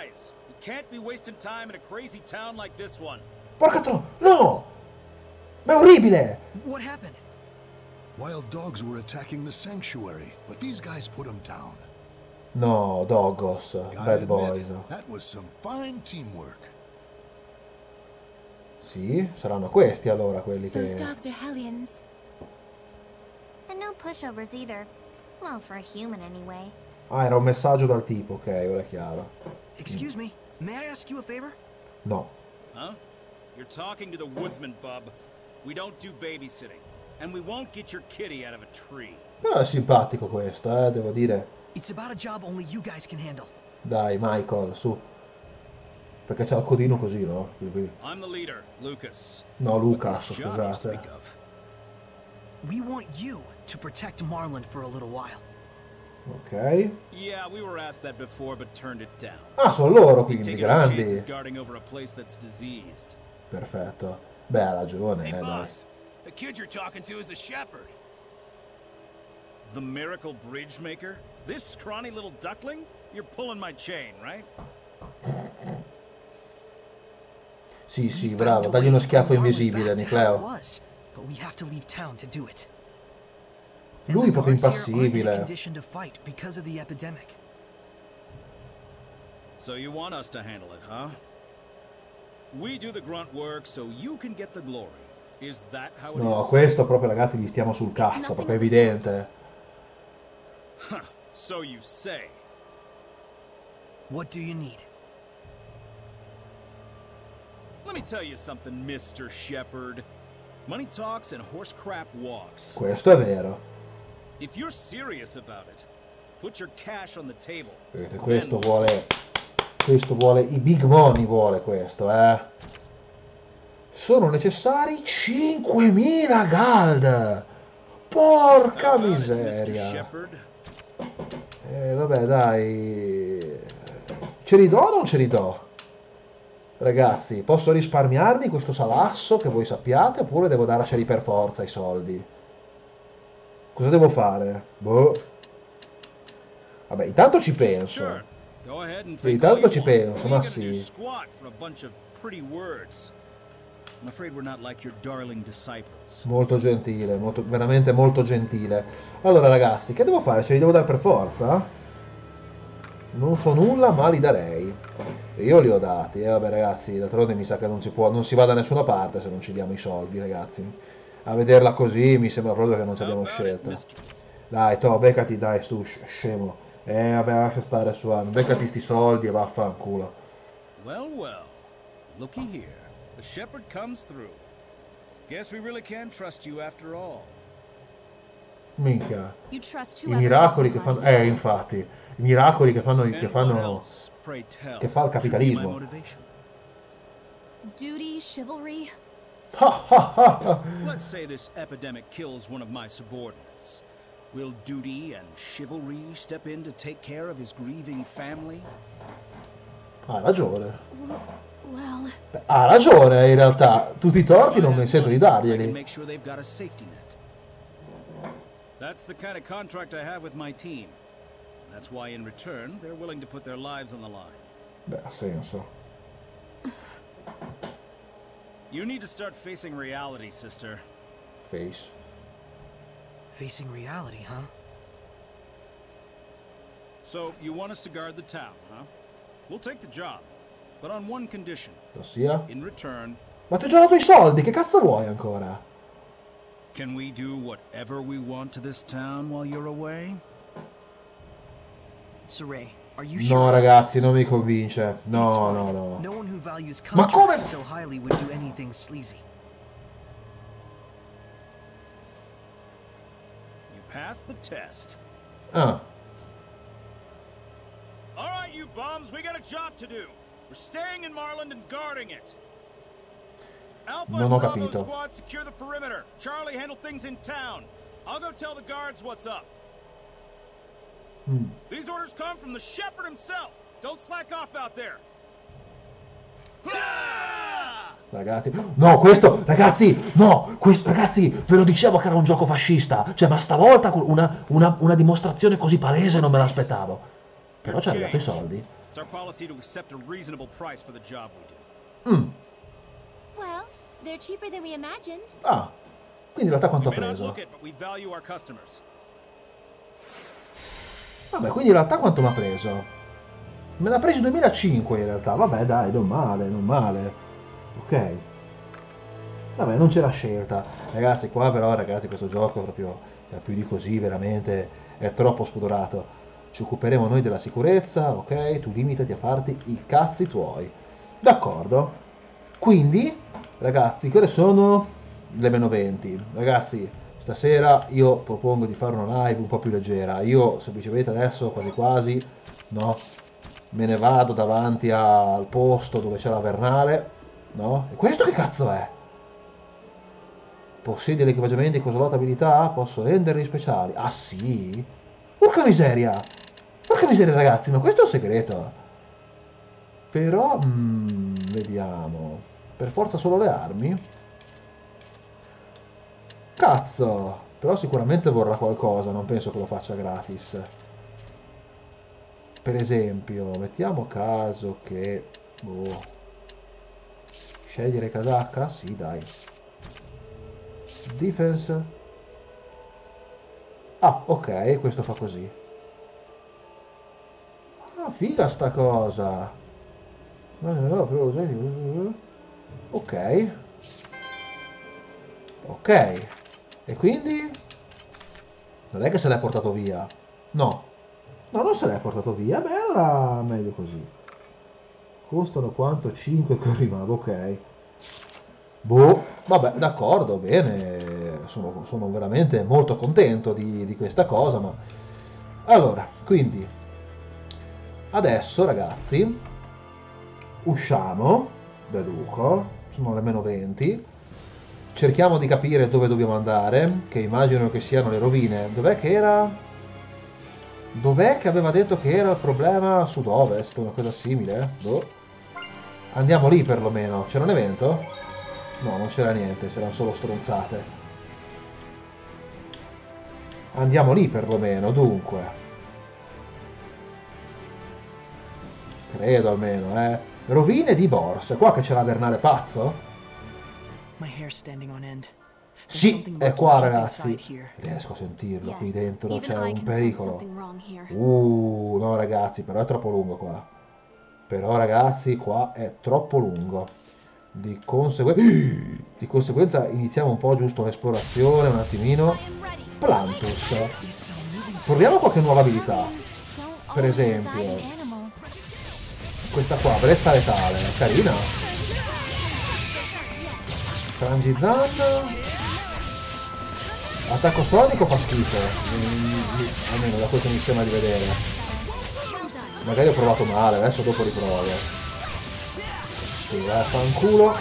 Porca no! Ma è orribile! What happened? Wild dogs were attacking the sanctuary, but these guys put them down. No, Doggos, Gotta Bad admit, Boys. that was some fine teamwork. Sì, saranno questi allora quelli Those che... dogs are Hellions. And no pushovers either. Well, for a human anyway. Ah, era un messaggio dal tipo, ok, ora è chiaro. Excuse me, may I ask you a favor? No. Huh? You're talking to the woodsman, bub. We don't do babysitting. And we won't get your kitty out of a tree. Però è simpatico questo, devo dire. It's about a job only you guys can handle. Dai, Michael, su. Perché c'ha il codino così, no? I'm the leader, Lucas. No, Lucas, What's this job you scusate. speak of? We want you to protect Marland for a little while. Ok. Yeah, we were asked that before, but turned it down. Ah, sono loro We quindi, take our chances grandi. guarding over a place that's diseased. Perfetto. Beh, ha ragione, Hey, dai. boss. The kid you're talking to is the shepherd. The miracle bridge maker? This scrawny little duckling? You're pulling my chain, right? Sì, sì, bravo. Dagli uno schiaffo invisibile, Nicleo. But we have to leave town to do it. Lui è proprio And the guards here aren't in a impassibile. condition to fight because of the epidemic. So you want us to handle it, huh? We do the grunt work so you can get the glory. Is that how it No, is? questo proprio, ragazzi, gli stiamo sul cazzo, proprio evidente. Huh, so you say. What do you need? Let me tell you something, Mr. Shepherd. Money talks and horse crap walks. Questo è vero. If you're serious about it, put your cash on the table. Vedete, questo vuole i big money, vuole questo, Sono necessari 5.000 gold. Porca Mr. miseria. Shepherd? Vabbè, dai. Ce li do o non ce li do? Ragazzi, posso risparmiarmi questo salasso, che voi sappiate, oppure devo darceli per forza i soldi? Cosa devo fare? Boh. Vabbè, intanto ci penso. Sure. Go ahead and Sì, think all tanto you ci want. penso, We ma ain't gonna do sì. squat for a bunch of pretty words. I'm afraid we're not like your darling disciples. Molto gentile, veramente molto gentile. Allora, ragazzi, che devo fare? Ce li devo dare per forza? Non so nulla, ma li darei. E io li ho dati. Vabbè, ragazzi, d'altronde mi sa che non si va da nessuna parte se non ci diamo i soldi, ragazzi. A vederla così mi sembra proprio che non ci abbiamo scelta. Dai, to, beccati, dai, stu scemo. Vabbè, lascia stare su, beccati sti soldi e vaffanculo. Well, well. Looky here. The shepherd comes through. Guess we really can trust you after all. Minchia. You trust I whoever miracoli has che your fanno... money. infatti. I miracoli che fanno... And Che what fanno... else, pray tell, che fa il should be my capitalismo. motivation? Duty, chivalry. Let's say this epidemic kills one of my subordinates. Will duty and chivalry step in to take care of his grieving family? Ha ragione. Well, Beh, ha ragione, in realtà. Tutti i torti non mi sento di I can darglieli. make sure they've got a safety net. That's the kind of contract I have with my team. That's why in return, they're willing to put their lives on the line. Beh, ha senso. You need to start facing reality, sister. Face. Facing reality, huh? So, you want us to guard the town, huh? We'll take the job, but on one condition. Ossia? In return, Ma ti ho già dato i soldi, che cazzo vuoi ancora? can we do whatever we want to this town while you're away? Saray, are you sure? No, about ragazzi, this? non mi convince. It's No, fine. no, no. No one who values Ma come? contracts so highly would do anything sleazy. You passed the test. Ah, All right, you bums, we got a job to do. We're staying in Marland and guarding it. Alpha Non and ho Bravo capito. squad, secure the perimeter. Charlie, handle things in town. I'll go tell the guards what's up. These orders come from the shepherd himself. Don't slack off out there. Ah! ragazzi. No, questo, ragazzi, no, questo, ragazzi, ve lo dicevo che era un gioco fascista. Cioè, ma stavolta una dimostrazione così palese non me l'aspettavo. Però ci ha dato i soldi. It's our policy to accept a reasonable price for the job we do. Well, they're cheaper than we imagined. Ah, quindi in realtà quanto We ha may not preso? look it, but we value our customers. Vabbè, quindi in realtà quanto mi ha preso? Me l'ha preso 2005 in realtà. Vabbè, dai, non male, non male. Ok. Vabbè, non c'era scelta. Ragazzi, qua però, ragazzi, questo gioco proprio, cioè, più di così, veramente, è troppo spudorato. Ci occuperemo noi della sicurezza, ok? Tu limitati a farti i cazzi tuoi. D'accordo. Quindi, ragazzi, quelle sono le -20. Ragazzi, stasera io propongo di fare una live un po' più leggera. Io semplicemente adesso, quasi quasi, no? Me ne vado davanti al posto dove c'è la Vernale, no? E questo che cazzo è? Possiedi l'equipaggiamento con slot abilità? Posso renderli speciali? Ah sì? Porca miseria! Porca miseria, ragazzi, ma questo è un segreto. Però, vediamo. Per forza solo le armi? Cazzo! Però sicuramente vorrà qualcosa, non penso che lo faccia gratis. Per esempio, mettiamo caso che... boh. Scegliere casacca? Sì, dai. Defense. Ah, ok, questo fa così. Ah, figa sta cosa. Ok. Ok. E quindi? Non è che se l'è portato via. No. No, non se l'è portato via. Beh, allora meglio così. Costano quanto? 5 che rimane. Ok. Boh. Vabbè, d'accordo, bene. Sono veramente molto contento di questa cosa, ma... Allora, quindi... Adesso, ragazzi... Usciamo da Duco. Sono le meno 20. Cerchiamo di capire dove dobbiamo andare, che immagino che siano le rovine. Dov'è che era? Dov'è che aveva detto che era il problema? Sud-ovest, una cosa simile? Boh. Andiamo lì perlomeno. C'era un evento? No, non c'era niente, c'erano solo stronzate. Andiamo lì perlomeno, dunque. Credo almeno, eh. Rovine di Bors. È qua che c'è la Vernale pazzo? Sì, è qua ragazzi. Riesco a sentirlo qui dentro, c'è un pericolo. No ragazzi, però è troppo lungo qua. Però ragazzi, qua è troppo lungo. Di conseguenza iniziamo un po' giusto l'esplorazione, un attimino. Plantus. Proviamo qualche nuova abilità. Per esempio, questa qua, brezza letale, carina. Frangizan. Attacco sonico fa schifo, almeno da quello che mi sembra di vedere. Magari ho provato male, adesso dopo riprovo. Sì, vai a fanculo.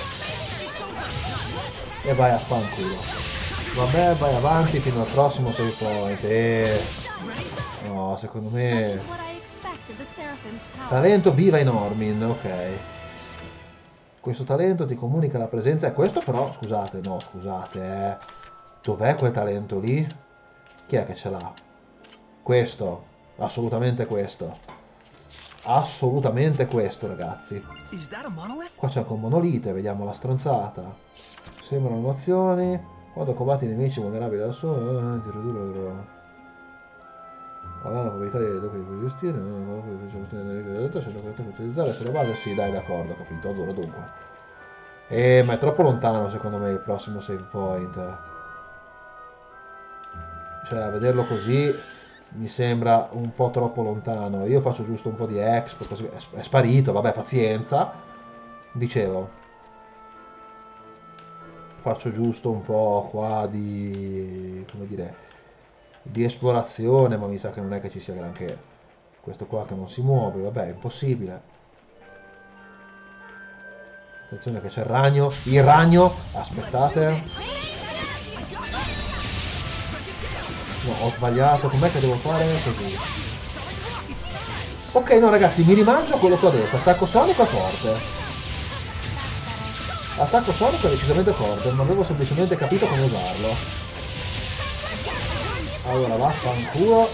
E vai a fanculo. Vabbè, vai avanti fino al prossimo save point. No, secondo me... Talento viva in Ormin, ok. Questo talento ti comunica la presenza... E questo però, scusate, no, scusate, Dov'è quel talento lì? Chi è che ce l'ha? Questo. Assolutamente questo. Assolutamente questo, ragazzi. Qua c'è anche un monolite, vediamo la stronzata. Sembrano emozioni. Quando combatti i nemici vulnerabili al suo... di ridurre la loro... Aveva la probabilità di dopo di gestire, c'è da utilizzare sulla base. Sì, dai, d'accordo, capito. Allora, dunque. Ma è troppo lontano, secondo me, il prossimo save point. Cioè, a vederlo così mi sembra un po' troppo lontano. Io faccio giusto un po' di expo, così è sparito, vabbè, pazienza. Dicevo, faccio giusto un po' qua di, come dire, di esplorazione, ma mi sa che non è che ci sia granché. Questo qua che non si muove, vabbè, è impossibile. Attenzione che c'è il ragno. Il ragno, aspettate. No, ho sbagliato, com'è che devo fare? Così. Ok, no ragazzi, mi rimangio quello che ho detto. Attacco sonico è forte. Attacco sonico è decisamente forte, non avevo semplicemente capito come usarlo. Allora, vaffanculo.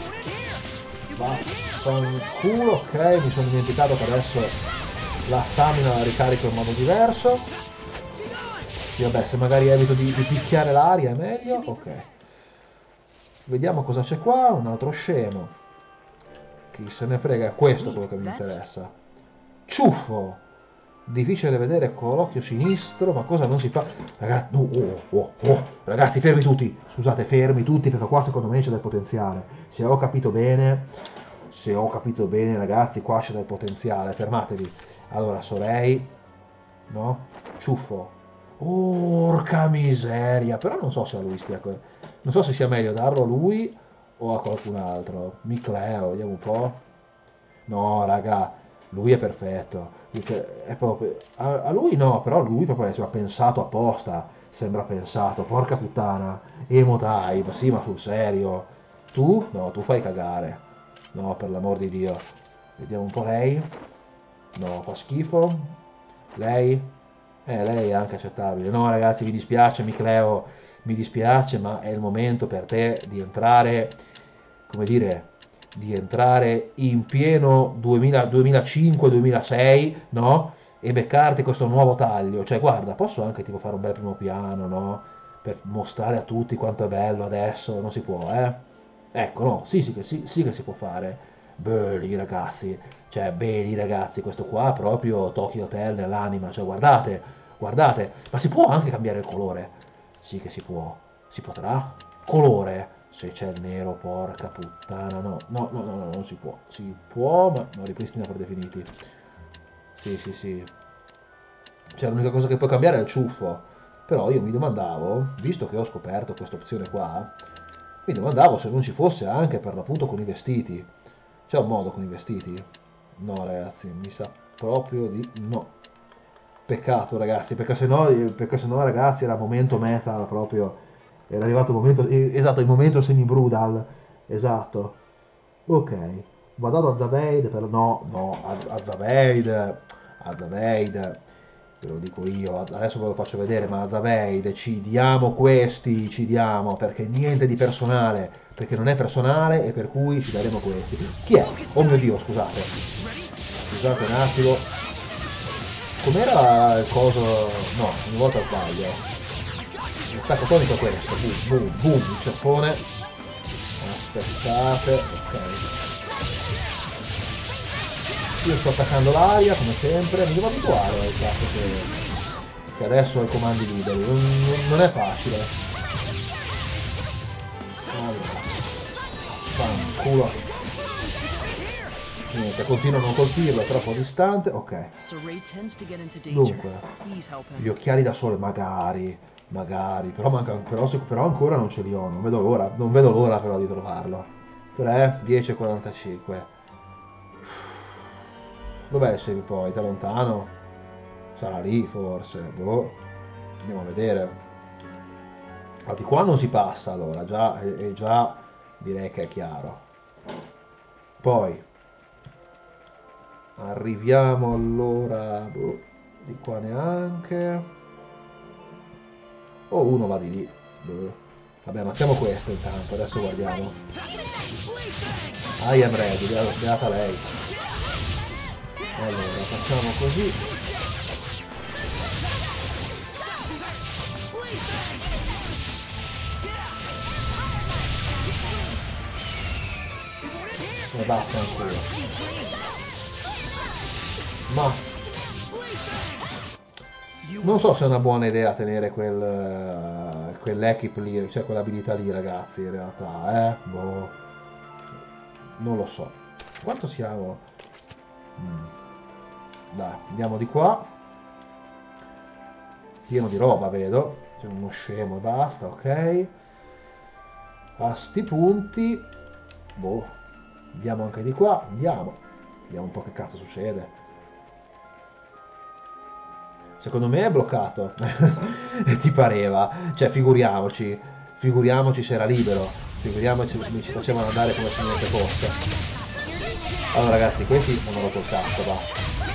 Vaffanculo, ok, mi sono dimenticato che adesso la stamina la ricarico in modo diverso. Sì, vabbè, se magari evito di picchiare l'aria è meglio. Ok. Vediamo cosa c'è qua, un altro scemo. Chi se ne frega, è questo quello che mi interessa. Ciuffo! Difficile da vedere con l'occhio sinistro, ma cosa non si fa? Ragazzi, ragazzi, fermi tutti! Scusate, fermi tutti, perché qua secondo me c'è del potenziale. Se ho capito bene, ragazzi, qua c'è del potenziale. Fermatevi. Allora, Sorei, no? Ciuffo. Porca miseria! Però non so se a lui stia... Non so se sia meglio darlo a lui o a qualcun altro. Micleo, vediamo un po'. No, raga, lui è perfetto. Cioè, è proprio... A lui no, però lui proprio è pensato apposta. Sembra pensato, porca puttana. Emo type, sì, ma sul serio. Tu? No, tu fai cagare. No, per l'amor di Dio. Vediamo un po' lei. No, fa schifo. Lei? Lei è anche accettabile. No, ragazzi, mi dispiace, Micleo, mi dispiace, ma è il momento per te di entrare, come dire, di entrare in pieno 2005-2006, no? E beccarti questo nuovo taglio. Cioè, guarda, posso anche tipo fare un bel primo piano, no? Per mostrare a tutti quanto è bello adesso. Non si può, eh? Ecco, no, sì che si può fare. Belli ragazzi, cioè belli ragazzi, questo qua proprio Tokyo Hotel nell'anima, cioè guardate, guardate, ma si può anche cambiare il colore? Sì che si può, si potrà? Colore? Se c'è il nero, porca puttana, no, non si può, ma no, ripristina per definiti. Sì, cioè l'unica cosa che puoi cambiare è il ciuffo, però io mi domandavo, visto che ho scoperto questa opzione qua, mi domandavo se non ci fosse anche per l'appunto con i vestiti. C'è un modo con i vestiti? No ragazzi, mi sa proprio di no. Peccato ragazzi, perché sennò ragazzi era momento metal proprio. Era arrivato il momento, esatto, il momento semi-brutal. Esatto. Ok. Vado a Zaveid per... No, a Zaveid, ve lo dico io, adesso ve lo faccio vedere, ma a Zaveid ci diamo, perché niente di personale, perché non è personale e per cui ci daremo questi. Chi è? Oh mio Dio, scusate un attimo, com'era il coso? No, ogni volta sbaglio. L'attacco tonico è questo, boom, il ceppone, aspettate, ok. Io sto attaccando l'aria come sempre, mi devo abituare al fatto che adesso ho i comandi liberi, non è facile. Allora, fanculo. Niente, continuo a non colpirlo, è troppo distante, ok. Dunque, gli occhiali da sole magari, però ancora non ce li ho, non vedo l'ora però di trovarlo. 3, 10:45. Dov'è il save point? È lontano? Sarà lì forse, boh. Andiamo a vedere. Ah, di qua non si passa allora, già direi che è chiaro. Poi arriviamo allora, boh, di qua neanche. Oh, uno va di lì. Boh. Vabbè, mettiamo questo intanto, adesso guardiamo. I am ready, beata lei. Allora, facciamo così. E basta ancora. Ma non so se è una buona idea tenere quell'equip lì, cioè quell'abilità lì, ragazzi, in realtà, boh. Non lo so. Quanto siamo? Dai, andiamo di qua. Pieno di roba, vedo. C'è uno scemo e basta, ok. A sti punti. Boh. Andiamo anche di qua. Andiamo un po' che cazzo succede. Secondo me è bloccato. Ti pareva? Cioè, figuriamoci se era libero. Figuriamoci se ci facevano andare come se niente fosse. Allora ragazzi, questi hanno rotto il cazzo, basta.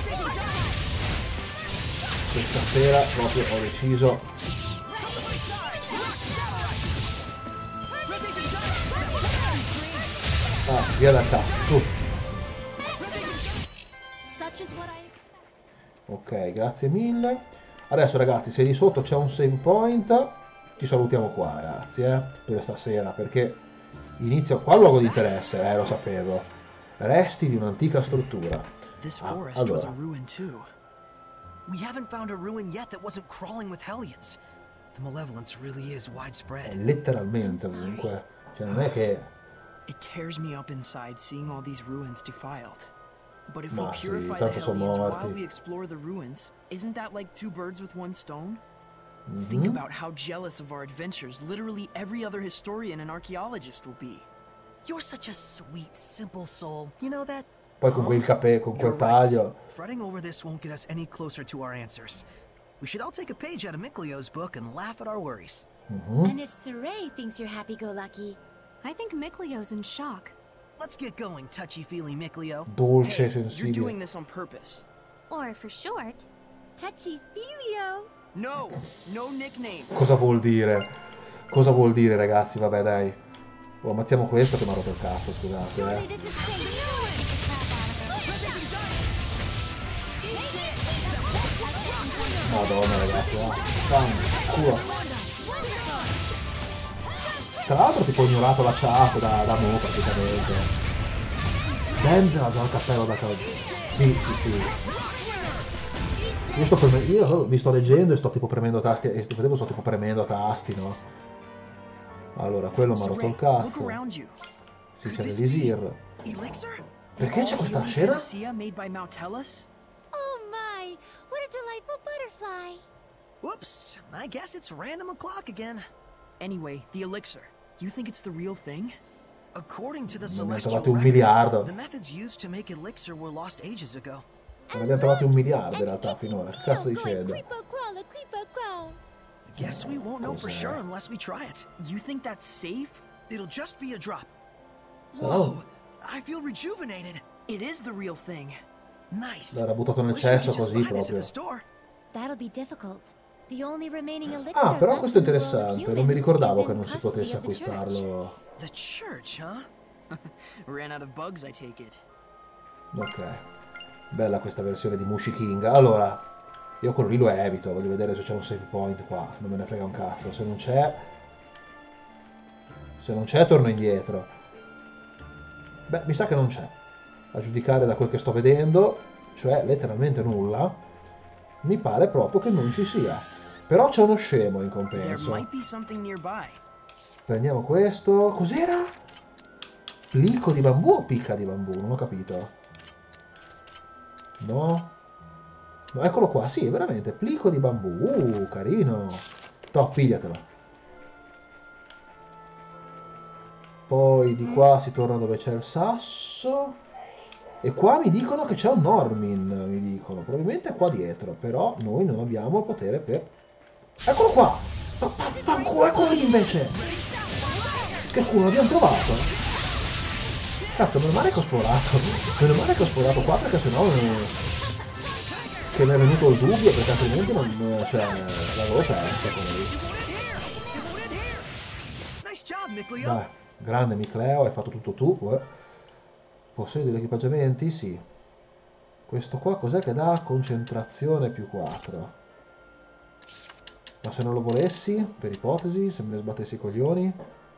Questa sera proprio ho deciso. Via dal cazzo, su. Ok, grazie mille. Adesso ragazzi, se lì sotto c'è un save point, ci salutiamo qua ragazzi, per stasera, perché inizia qua il luogo di interesse, lo sapevo. Resti di un'antica struttura. Allora. We haven't found a ruin yet that wasn't crawling with hellions. The malevolence really is widespread. Letteralmente, comunque. Cioè, non è che... It tears me up inside seeing all these ruins defiled. But if we Ma sì, purify the tanto sono hellions while morti. we explore the ruins, isn't that like two birds with one stone? Think about how jealous of our adventures literally every other historian and archaeologist will be. You're such a sweet, simple soul. You know that? Poi con quel con quel You're taglio. right. Fretting over this won't get us any closer to our answers. We should all take a page out of Miklio's book and laugh at our worries. And if Saray thinks you're happy-go-lucky, I think Miklio's in shock. Let's get going, touchy-feely Miklio. Dolce, You're sensibile. doing this on purpose. Or for short, Touchy-feelio. No, no nicknames. Cosa vuol dire? Cosa vuol dire, ragazzi? Vabbè, dai. Oh, ammazziamo questo che mi ha rotto il cazzo, scusate, Surely this is Madonna, ragazzi, culo. Tra l'altro tipo ho ignorato la chat da mo praticamente. Denzel ha già il cappello da capo. Sì. Io vi sto leggendo e sto tipo premendo tasti, e sto tipo premendo tasti, no? Allora, quello mi ha rotto il cazzo. Sì, c'è l'elisir. Perché c'è questa scena? Oh my, what a delightful butterfly. Whoops, I guess it's random o'clock again. Anyway, the elixir. You think it's the real thing? According to the Non ne celestial trovate un record, miliardo. the methods used to make elixir were lost ages ago. Ne abbiamo trovati un miliardo in realtà finora. Che cazzo dicendo? I guess we won't know for sure unless we try it. You think that's safe? It'll just be a drop. Oh. Whoa, I feel rejuvenated. It is the real thing. Nice. L'era buttato nel Wish we could cesso just così buy this at proprio. the store. That'll be difficult. The only remaining elixir Ah, però left questo è in the world of interessante. Non mi humans ricordavo is che in non si custody potesse of the church. acquistarlo. The church, huh? Ran out of bugs, I take it. Ok. Bella questa versione di Mushi King. Allora, io quello lì lo evito. Voglio vedere se c'è un save point qua. Non me ne frega un cazzo. Se non c'è, torno indietro. Beh, mi sa che non c'è. A giudicare da quel che sto vedendo, cioè letteralmente nulla, mi pare proprio che non ci sia. Però c'è uno scemo in There compenso. might be something nearby. Prendiamo questo. Cos'era? Plico di bambù o picca di bambù? Non ho capito. No. No, eccolo qua. Sì, veramente. Plico di bambù. Carino. Top, pigliatelo. Poi di qua si torna dove c'è il sasso. E qua mi dicono che c'è un Normin. Mi dicono. Probabilmente è qua dietro. Però noi non abbiamo il potere per... Eccolo qua! Ma vaffanculo, eccolo lì invece! Che culo, l'abbiamo trovato? Cazzo, meno male che ho esplorato. Meno male che ho esplorato qua, perché sennò che mi è venuto il dubbio, perché altrimenti non... cioè, l'avevo persa con lì. Nice job, Micleo. Dai, grande Micleo, hai fatto tutto tu. Possiedi gli equipaggiamenti? Sì. Questo qua cos'è che dà? Concentrazione più 4. Ma se non lo volessi, per ipotesi, se me ne sbattessi i coglioni...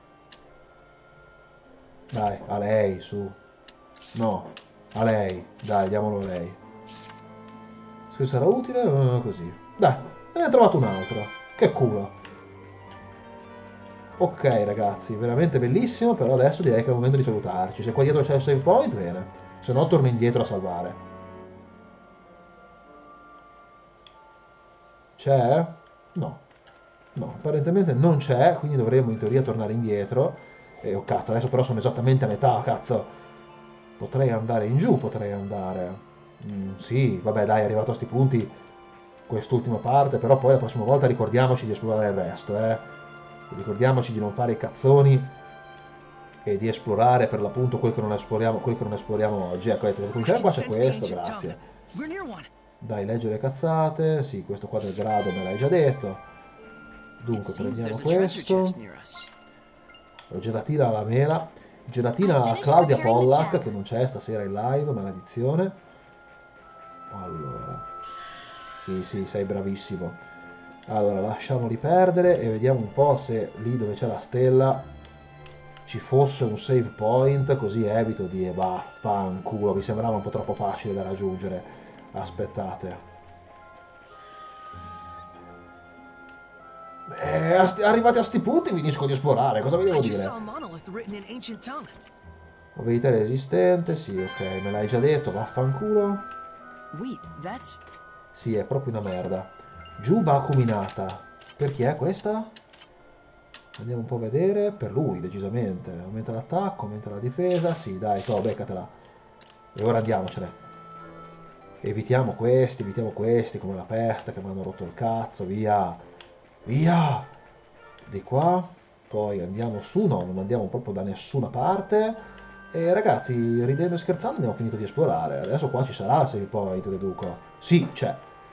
Dai, a lei, su. No, a lei. Dai, diamolo a lei. Se sarà utile, così. Dai, ne ho trovato un altro. Che culo. Ok, ragazzi, veramente bellissimo, però adesso direi che è il momento di salutarci. Se qua dietro c'è il save point, bene. Se no, torno indietro a salvare. C'è? No. No, apparentemente non c'è, quindi dovremmo in teoria tornare indietro. Oh cazzo, adesso però sono esattamente a metà, cazzo. Potrei andare in giù, potrei andare. Sì, vabbè dai, è arrivato a sti punti quest'ultima parte, però poi la prossima volta ricordiamoci di esplorare il resto, Ricordiamoci di non fare i cazzoni e di esplorare per l'appunto quel che non esploriamo oggi. Ecco, per cominciare qua c'è questo, grazie. Dai, legge le cazzate. Sì, questo qua del grado me l'hai già detto. Dunque, prendiamo questo. Gelatina alla mela. Gelatina a Claudia Pollack, che non c'è stasera in live, maledizione. Allora. Sì, sei bravissimo. Allora, lasciamoli perdere e vediamo un po' se lì dove c'è la stella ci fosse un save point, così evito di vaffanculo. Mi sembrava un po' troppo facile da raggiungere. Aspettate. Arrivati a sti punti finisco di esplorare, cosa vi devo dire? Mobilità resistente, sì, ok, me l'hai già detto, vaffanculo. Sì, è proprio una merda. Giuba acuminata. Per chi è questa? Andiamo un po' a vedere. Per lui, decisamente. Aumenta l'attacco, aumenta la difesa. Sì, dai, beccatela. E ora andiamocene. Evitiamo questi come la peste che mi hanno rotto il cazzo, via. Via! Di qua. Poi andiamo su, no, non andiamo proprio da nessuna parte. E ragazzi, ridendo e scherzando abbiamo finito di esplorare. Adesso qua ci sarà la save point, deduco. Sì, c'è.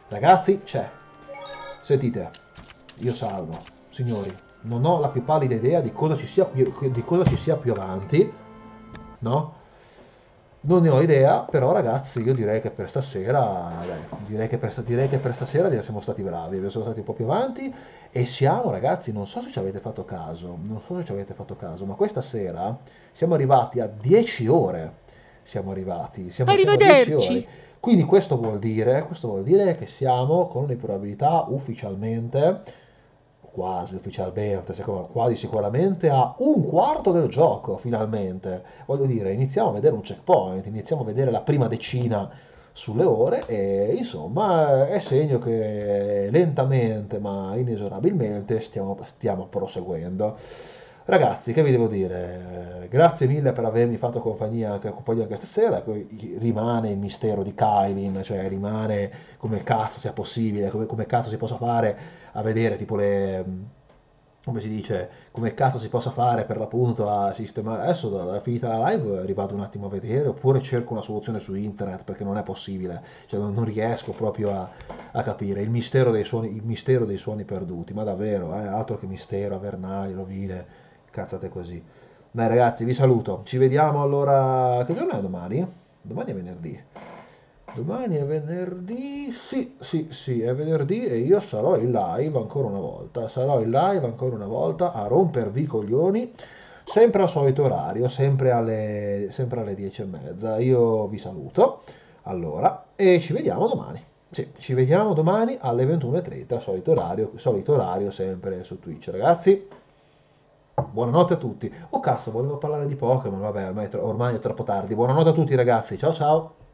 Ragazzi, c'è. Sentite, io salvo. Signori, non ho la più pallida idea di cosa ci sia più avanti, no? Non ne ho idea, però ragazzi io direi che per stasera, direi che per stasera siamo stati bravi, siamo stati un po' più avanti e siamo ragazzi, non so se ci avete fatto caso, ma questa sera siamo arrivati a 10 ore, siamo a 10 ore, quindi questo vuol dire che siamo con le probabilità ufficialmente, quasi ufficialmente, quasi sicuramente a un quarto del gioco, finalmente. Voglio dire, iniziamo a vedere un checkpoint, iniziamo a vedere la prima decina sulle ore e insomma è segno che lentamente ma inesorabilmente stiamo proseguendo. Ragazzi, che vi devo dire? Grazie mille per avermi fatto compagnia anche stasera. Rimane il mistero di Kylin, cioè rimane come cazzo sia possibile, come cazzo si possa fare a vedere tipo come si dice, come cazzo si possa fare per l'appunto a sistemare. Adesso finita la live rivado un attimo a vedere oppure cerco una soluzione su internet perché non è possibile, cioè non riesco proprio a capire il mistero dei suoni perduti, ma davvero, altro che mistero, avernali, rovine, cazzate così. Dai ragazzi, vi saluto, ci vediamo allora. Che giorno è domani? Domani è venerdì. Domani è venerdì, sì, è venerdì e io sarò in live ancora una volta, a rompervi i coglioni, sempre al solito orario, sempre alle 10:30. Io vi saluto, allora, e ci vediamo domani. Sì, ci vediamo domani alle 21:30, solito orario sempre su Twitch, ragazzi. Buonanotte a tutti. Oh cazzo, volevo parlare di Pokémon, vabbè, ormai è troppo tardi. Buonanotte a tutti ragazzi, ciao ciao.